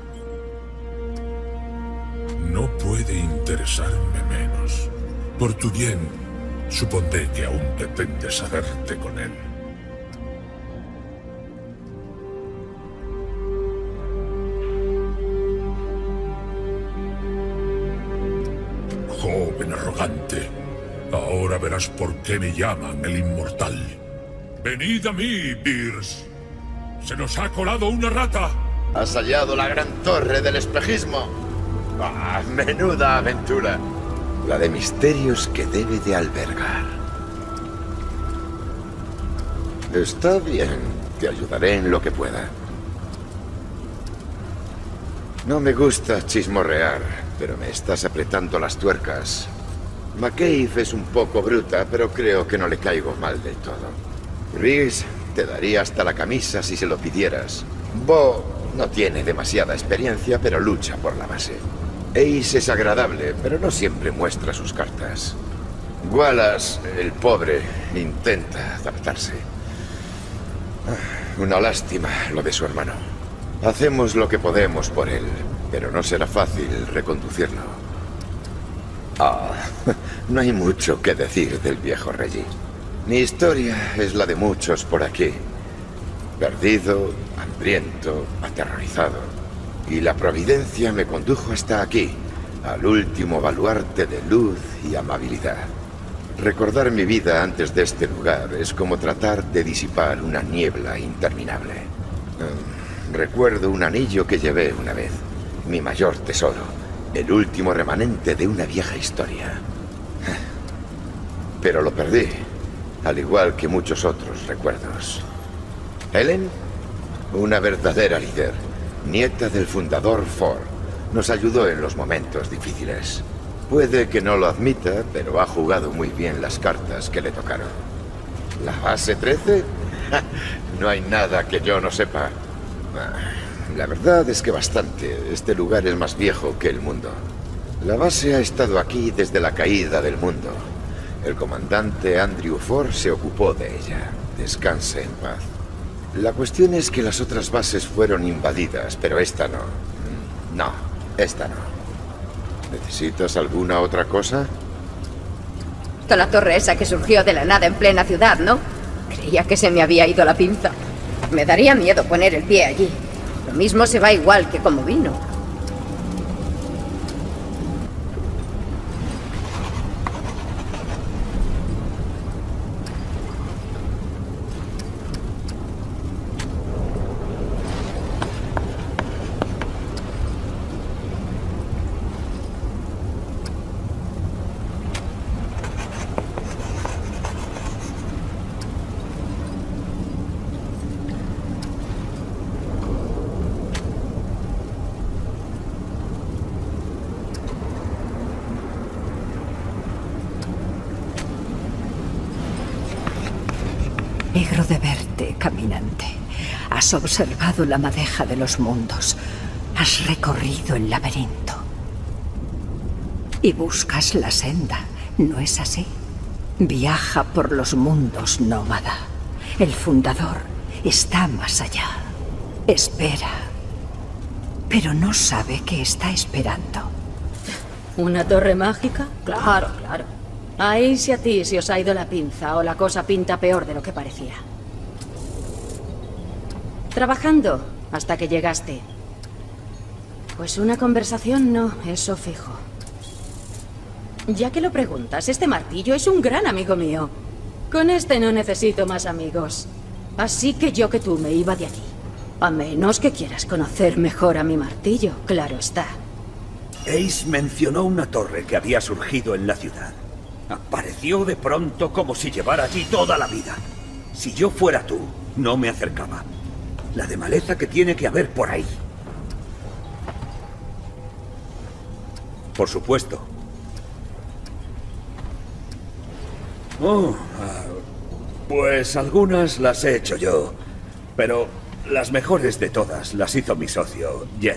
No puede interesarme menos. Por tu bien, supondré que aún pretendes hacerte con él. Joven arrogante, ahora verás por qué me llaman el inmortal. Venid a mí, Beers. Se nos ha colado una rata. Has hallado la gran torre del espejismo. ¡Ah, menuda aventura! La de misterios que debe de albergar. Está bien, te ayudaré en lo que pueda. No me gusta chismorrear, pero me estás apretando las tuercas. McCabe es un poco bruta, pero creo que no le caigo mal del todo. Riggs te daría hasta la camisa si se lo pidieras. Bo no tiene demasiada experiencia, pero lucha por la base. Ace es agradable, pero no siempre muestra sus cartas. Wallace, el pobre, intenta adaptarse. Una lástima lo de su hermano. Hacemos lo que podemos por él, pero no será fácil reconducirlo. No hay mucho que decir del viejo Reggie. Mi historia es la de muchos por aquí. Perdido, hambriento, aterrorizado. Y la providencia me condujo hasta aquí, al último baluarte de luz y amabilidad. Recordar mi vida antes de este lugar es como tratar de disipar una niebla interminable. Recuerdo un anillo que llevé una vez, mi mayor tesoro, el último remanente de una vieja historia. Pero lo perdí, al igual que muchos otros recuerdos. Helen, una verdadera líder, nieta del fundador Ford, nos ayudó en los momentos difíciles. Puede que no lo admita, pero ha jugado muy bien las cartas que le tocaron. ¿La base 13? No hay nada que yo no sepa. La verdad es que bastante. Este lugar es más viejo que el mundo. La base ha estado aquí desde la caída del mundo. El comandante Andrew Ford se ocupó de ella. Descanse en paz. La cuestión es que las otras bases fueron invadidas, pero esta no. No, esta no. ¿Necesitas alguna otra cosa? La torre esa que surgió de la nada en plena ciudad, ¿no? Creía que se me había ido la pinza. Me daría miedo poner el pie allí. Lo mismo se va igual que como vino. Alegro de verte, caminante. Has observado la madeja de los mundos. Has recorrido el laberinto. Y buscas la senda, ¿no es así? Viaja por los mundos, nómada. El fundador está más allá. Espera. Pero no sabe qué está esperando. ¿Una torre mágica? Claro, claro. Ahí si a ti se os ha ido la pinza o la cosa pinta peor de lo que parecía. Trabajando hasta que llegaste. Pues una conversación no, eso fijo. Ya que lo preguntas, este martillo es un gran amigo mío. Con este no necesito más amigos. Así que yo que tú me iba de aquí. A menos que quieras conocer mejor a mi martillo, claro está. Ace mencionó una torre que había surgido en la ciudad. Apareció de pronto como si llevara allí toda la vida. Si yo fuera tú, no me acercaba. La de maleza que tiene que haber por ahí. Por supuesto. Pues algunas las he hecho yo. Pero las mejores de todas las hizo mi socio, Jed.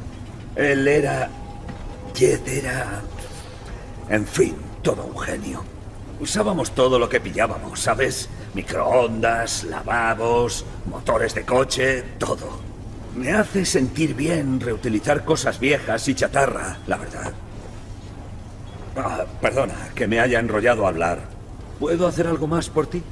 Jed era... En fin, todo un genio. Usábamos todo lo que pillábamos, ¿sabes? Microondas, lavabos, motores de coche, todo. Me hace sentir bien reutilizar cosas viejas y chatarra, la verdad. Perdona, que me haya enrollado a hablar. ¿Puedo hacer algo más por ti?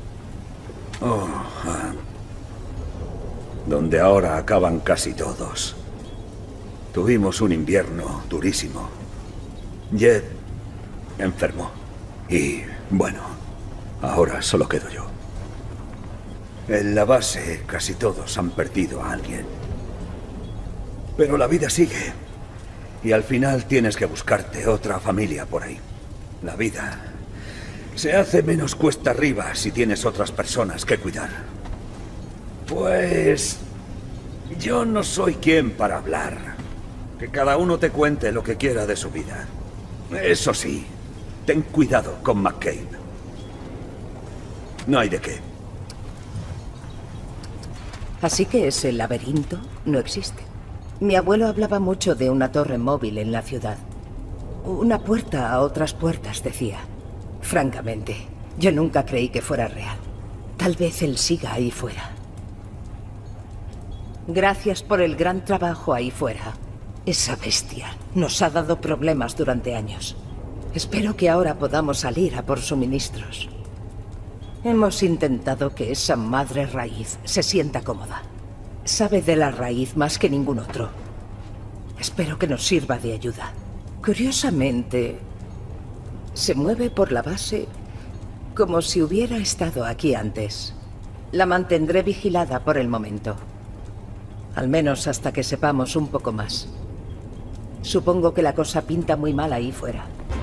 Donde ahora acaban casi todos. Tuvimos un invierno durísimo. Jed enfermó. Y, bueno, ahora solo quedo yo. En la base casi todos han perdido a alguien. Pero la vida sigue. Y al final tienes que buscarte otra familia por ahí. La vida se hace menos cuesta arriba si tienes otras personas que cuidar. Pues... yo no soy quien para hablar. Que cada uno te cuente lo que quiera de su vida. Eso sí, ten cuidado con McCabe. No hay de qué. Así que ese laberinto no existe. Mi abuelo hablaba mucho de una torre móvil en la ciudad. Una puerta a otras puertas, decía. Francamente, yo nunca creí que fuera real. Tal vez él siga ahí fuera. Gracias por el gran trabajo ahí fuera. Esa bestia nos ha dado problemas durante años. Espero que ahora podamos salir a por suministros. Hemos intentado que esa madre raíz se sienta cómoda. Sabe de la raíz más que ningún otro. Espero que nos sirva de ayuda. Curiosamente, se mueve por la base como si hubiera estado aquí antes. La mantendré vigilada por el momento. Al menos hasta que sepamos un poco más. Supongo que la cosa pinta muy mal ahí fuera.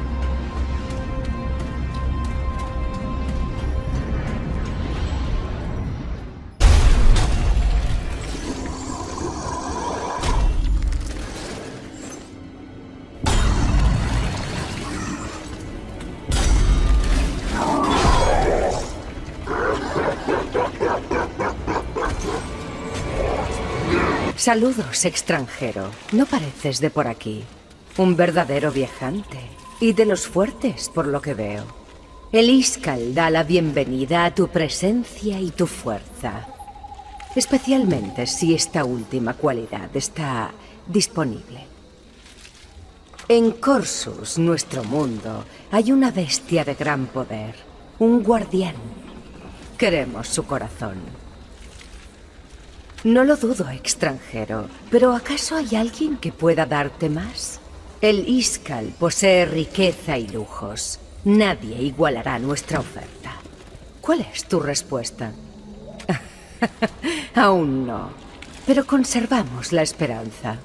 Saludos, extranjero. No pareces de por aquí. Un verdadero viajante. Y de los fuertes, por lo que veo. El Iskall da la bienvenida a tu presencia y tu fuerza. Especialmente si esta última cualidad está disponible. En Corsus, nuestro mundo, hay una bestia de gran poder. Un guardián. Queremos su corazón. No lo dudo, extranjero, pero ¿acaso hay alguien que pueda darte más? El Iskall posee riqueza y lujos. Nadie igualará nuestra oferta. ¿Cuál es tu respuesta? Aún no, pero conservamos la esperanza.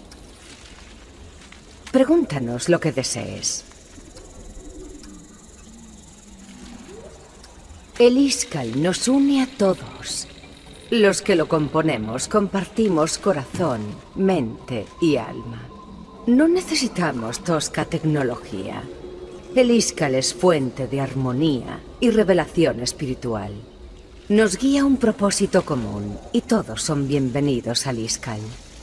Pregúntanos lo que desees. El Iskall nos une a todos. Los que lo componemos compartimos corazón, mente y alma. No necesitamos tosca tecnología. El Iskall es fuente de armonía y revelación espiritual. Nos guía un propósito común y todos son bienvenidos al Iskall.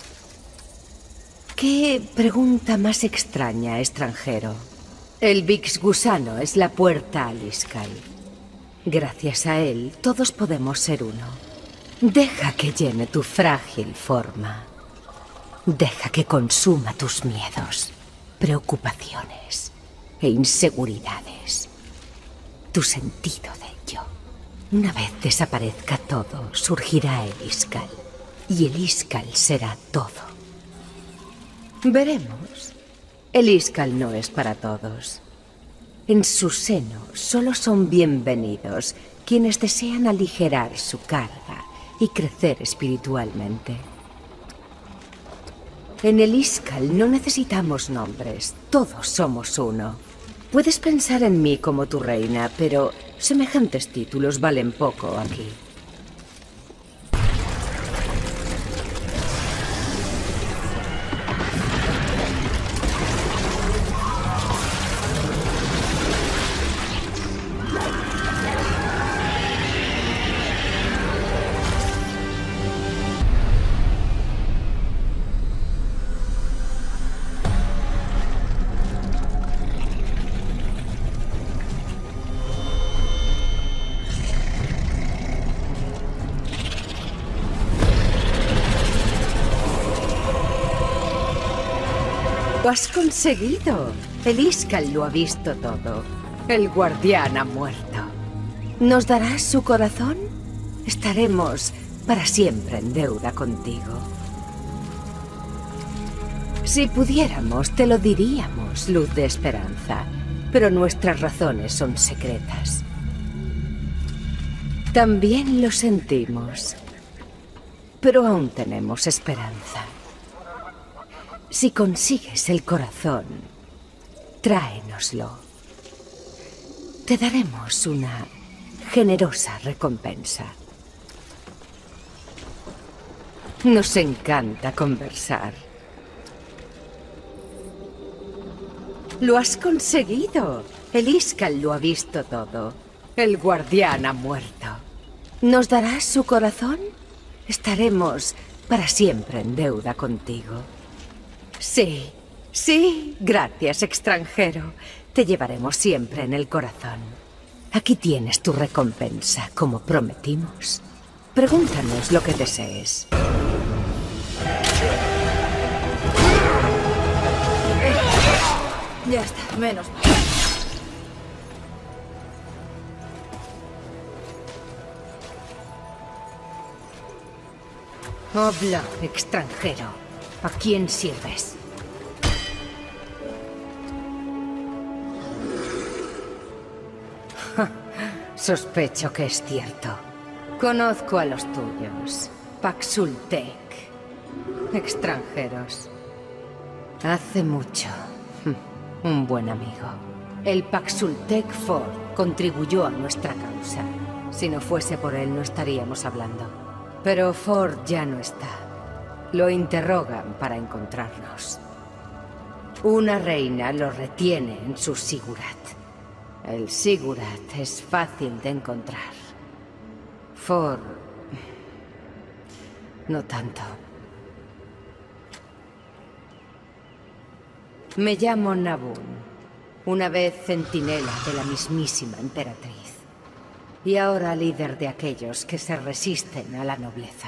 ¿Qué pregunta más extraña, extranjero? El Vix Gusano es la puerta al Iskall. Gracias a él, todos podemos ser uno. Deja que llene tu frágil forma. Deja que consuma tus miedos, preocupaciones e inseguridades. Tu sentido de ello. Una vez desaparezca todo, surgirá el Iskall. Y el Iskall será todo. Veremos. El Iskall no es para todos. En su seno solo son bienvenidos quienes desean aligerar su carga y crecer espiritualmente. En el Iskall no necesitamos nombres, todos somos uno. Puedes pensar en mí como tu reina, pero semejantes títulos valen poco aquí. ¡Lo has conseguido! El Iskall lo ha visto todo. El guardián ha muerto. ¿Nos darás su corazón? Estaremos para siempre en deuda contigo. Si pudiéramos, te lo diríamos, luz de esperanza. Pero nuestras razones son secretas. También lo sentimos. Pero aún tenemos esperanza. Si consigues el corazón, tráenoslo. Te daremos una generosa recompensa. Nos encanta conversar. ¡Lo has conseguido! El Iskall lo ha visto todo. El guardián ha muerto. ¿Nos darás su corazón? Estaremos para siempre en deuda contigo. Sí, sí, gracias, extranjero. Te llevaremos siempre en el corazón. Aquí tienes tu recompensa, como prometimos. Pregúntanos lo que desees. Ya está, menos mal. Habla, extranjero. ¿A quién sirves? Sospecho que es cierto. Conozco a los tuyos. Paxultec. Extranjeros. Hace mucho. Un buen amigo. El Paxultec Ford contribuyó a nuestra causa. Si no fuese por él, no estaríamos hablando. Pero Ford ya no está. Lo interrogan para encontrarnos. Una reina lo retiene en su Sigurat. El Sigurat es fácil de encontrar. Ford... no tanto. Me llamo Nabun. Una vez centinela de la mismísima emperatriz. Y ahora líder de aquellos que se resisten a la nobleza.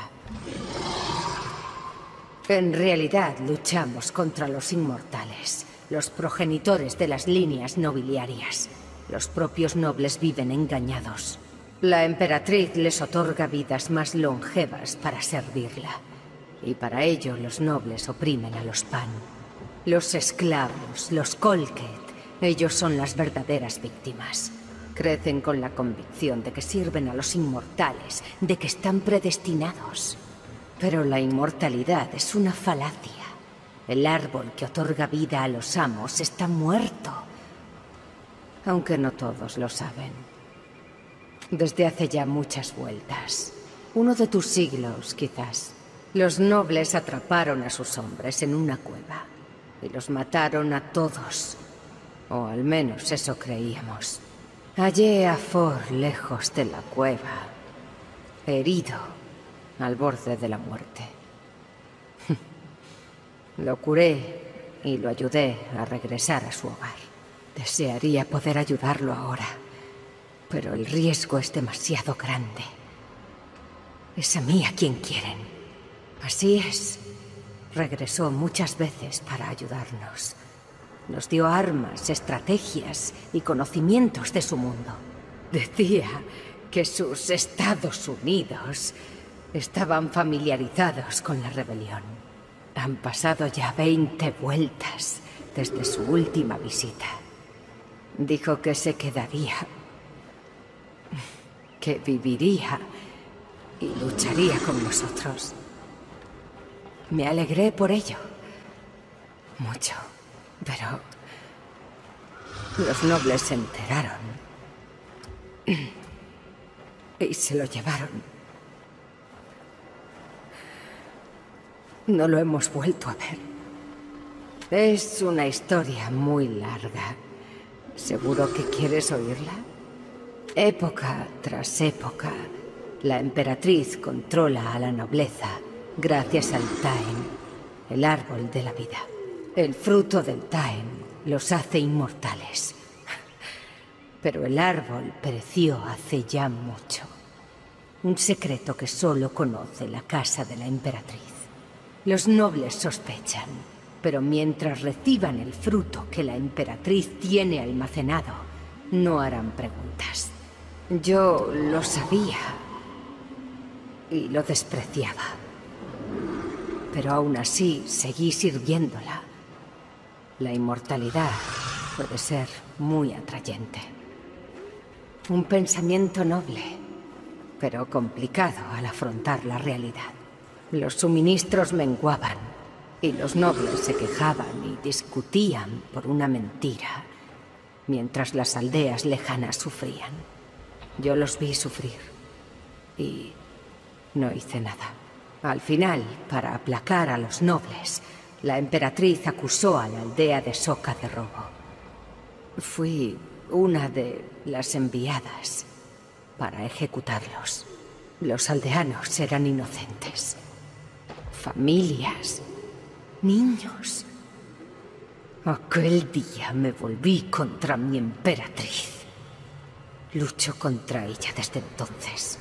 En realidad luchamos contra los inmortales, los progenitores de las líneas nobiliarias. Los propios nobles viven engañados. La emperatriz les otorga vidas más longevas para servirla. Y para ello los nobles oprimen a los Pan. Los esclavos, los Kolket, ellos son las verdaderas víctimas. Crecen con la convicción de que sirven a los inmortales, de que están predestinados. Pero la inmortalidad es una falacia. El árbol que otorga vida a los amos está muerto. Aunque no todos lo saben. Desde hace ya muchas vueltas, uno de tus siglos, quizás, los nobles atraparon a sus hombres en una cueva y los mataron a todos. O al menos eso creíamos. Hallé a Ford lejos de la cueva, herido, al borde de la muerte. Lo curé y lo ayudé a regresar a su hogar. Desearía poder ayudarlo ahora, pero el riesgo es demasiado grande. Es a mí a quien quieren. Así es. Regresó muchas veces para ayudarnos. Nos dio armas, estrategias y conocimientos de su mundo. Decía que sus Estados Unidos estaban familiarizados con la rebelión. Han pasado ya 20 vueltas desde su última visita. Dijo que se quedaría, que viviría y lucharía con nosotros. Me alegré por ello. Mucho. Pero los nobles se enteraron y se lo llevaron. No lo hemos vuelto a ver. Es una historia muy larga. ¿Seguro que quieres oírla? Época tras época, la emperatriz controla a la nobleza gracias al Taen, el árbol de la vida. El fruto del Taen los hace inmortales. Pero el árbol pereció hace ya mucho. Un secreto que solo conoce la casa de la emperatriz. Los nobles sospechan, pero mientras reciban el fruto que la emperatriz tiene almacenado, no harán preguntas. Yo lo sabía y lo despreciaba. Pero aún así seguí sirviéndola. La inmortalidad puede ser muy atrayente. Un pensamiento noble, pero complicado al afrontar la realidad. Los suministros menguaban y los nobles se quejaban y discutían por una mentira, mientras las aldeas lejanas sufrían. Yo los vi sufrir y no hice nada. Al final, para aplacar a los nobles, la emperatriz acusó a la aldea de Soka de robo. Fui una de las enviadas para ejecutarlos. Los aldeanos eran inocentes. Familias, niños. Aquel día me volví contra mi emperatriz. Lucho contra ella desde entonces.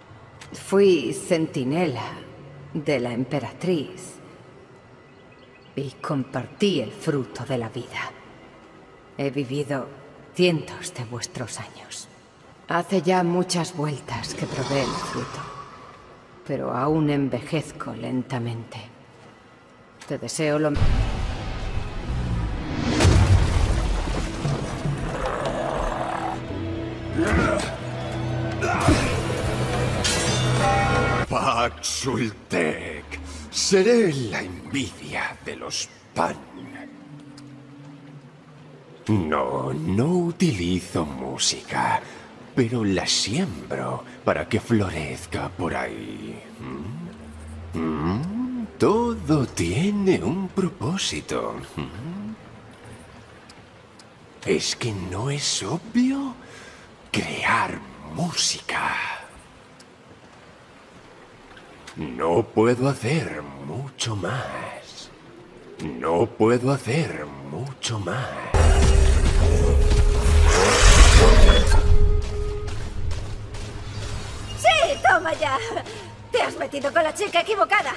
Fui centinela de la emperatriz y compartí el fruto de la vida. He vivido cientos de vuestros años. Hace ya muchas vueltas que probé el fruto, pero aún envejezco lentamente. Te deseo lo mejor. Paxultec, seré la envidia de los Pan. No utilizo música, pero la siembro para que florezca por ahí. Todo tiene un propósito. ¿Es que no es obvio? Crear música. No puedo hacer mucho más. No puedo hacer mucho más. ¡Sí, toma ya! ¡Te has metido con la chica equivocada!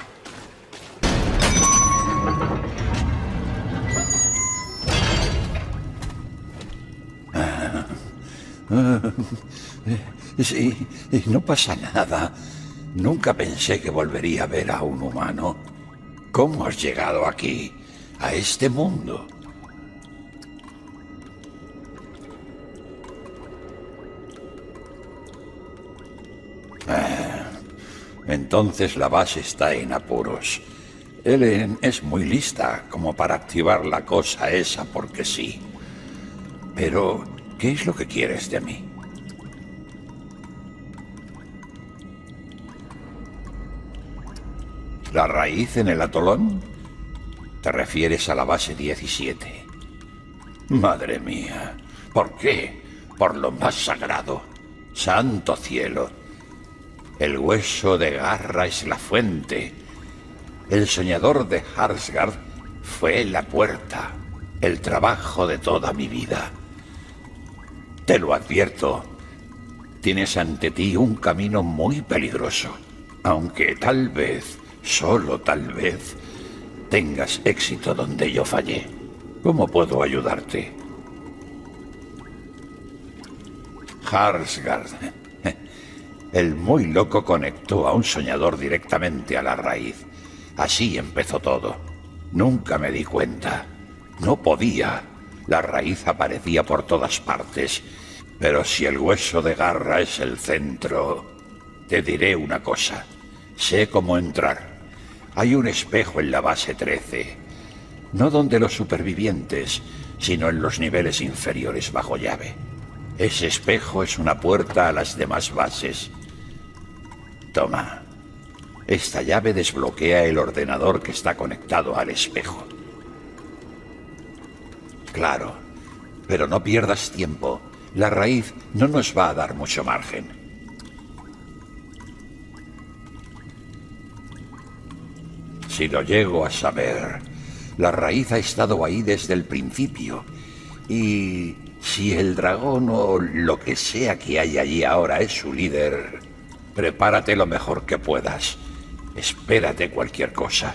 Sí, no pasa nada. Nunca pensé que volvería a ver a un humano. ¿Cómo has llegado aquí, a este mundo? Entonces la base está en apuros. Ellen es muy lista como para activar la cosa esa porque sí. Pero, ¿qué es lo que quieres de mí? ¿La raíz en el atolón? ¿Te refieres a la base 17? Madre mía, ¿por qué? Por lo más sagrado. ¡Santo cielo! El hueso de Garra es la fuente. El soñador de Harsgard fue la puerta, el trabajo de toda mi vida. Te lo advierto, tienes ante ti un camino muy peligroso, aunque tal vez, solo tal vez, tengas éxito donde yo fallé. ¿Cómo puedo ayudarte? Harsgard. El muy loco conectó a un soñador directamente a la raíz. Así empezó todo. Nunca me di cuenta. No podía. La raíz aparecía por todas partes. Pero si el hueso de Garra es el centro, te diré una cosa. Sé cómo entrar. Hay un espejo en la base 13. No donde los supervivientes, sino en los niveles inferiores bajo llave. Ese espejo es una puerta a las demás bases. Toma. Esta llave desbloquea el ordenador que está conectado al espejo. Claro, pero no pierdas tiempo. La raíz no nos va a dar mucho margen. Si lo llego a saber, la raíz ha estado ahí desde el principio. Y si el dragón o lo que sea que hay allí ahora es su líder, prepárate lo mejor que puedas. Espérate cualquier cosa.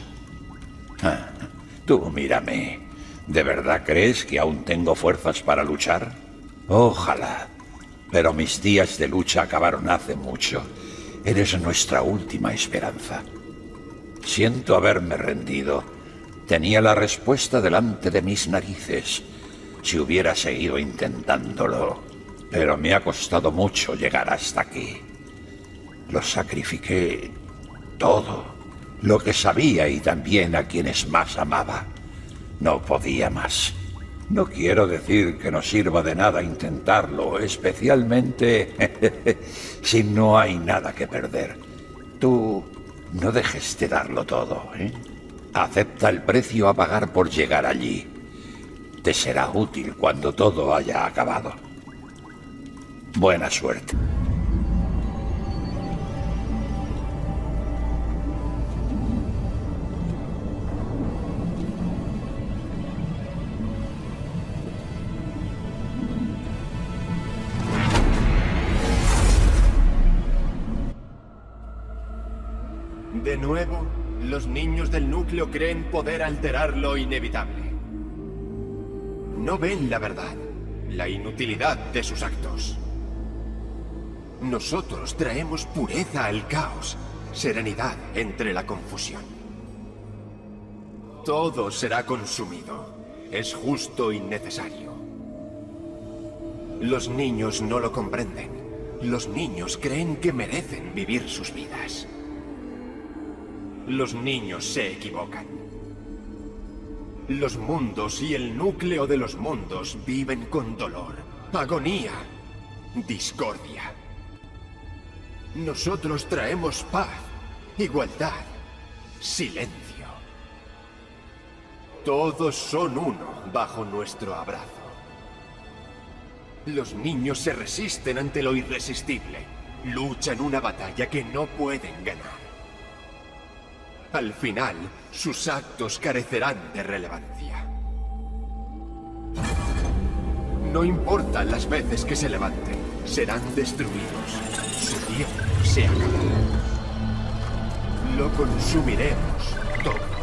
Tú mírame. ¿De verdad crees que aún tengo fuerzas para luchar? Ojalá. Pero mis días de lucha acabaron hace mucho. Eres nuestra última esperanza. Siento haberme rendido. Tenía la respuesta delante de mis narices. Si hubiera seguido intentándolo. Pero me ha costado mucho llegar hasta aquí. Lo sacrifiqué todo. Lo que sabía y también a quienes más amaba. No podía más. No quiero decir que no sirva de nada intentarlo, especialmente si no hay nada que perder. Tú no dejes de darlo todo, ¿eh? Acepta el precio a pagar por llegar allí. Te será útil cuando todo haya acabado. Buena suerte. De nuevo, Los niños del núcleo creen poder alterar lo inevitable. No ven la verdad, la inutilidad de sus actos. Nosotros traemos pureza al caos, serenidad entre la confusión. Todo será consumido. Es justo y necesario. Los niños no lo comprenden. Los niños creen que merecen vivir sus vidas. Los niños se equivocan. Los mundos y el núcleo de los mundos viven con dolor, agonía, discordia. Nosotros traemos paz, igualdad, silencio. Todos son uno bajo nuestro abrazo. Los niños se resisten ante lo irresistible. Luchan una batalla que no pueden ganar. Al final, sus actos carecerán de relevancia. No importan las veces que se levanten, serán destruidos. Su tiempo se acabará. Lo consumiremos todo.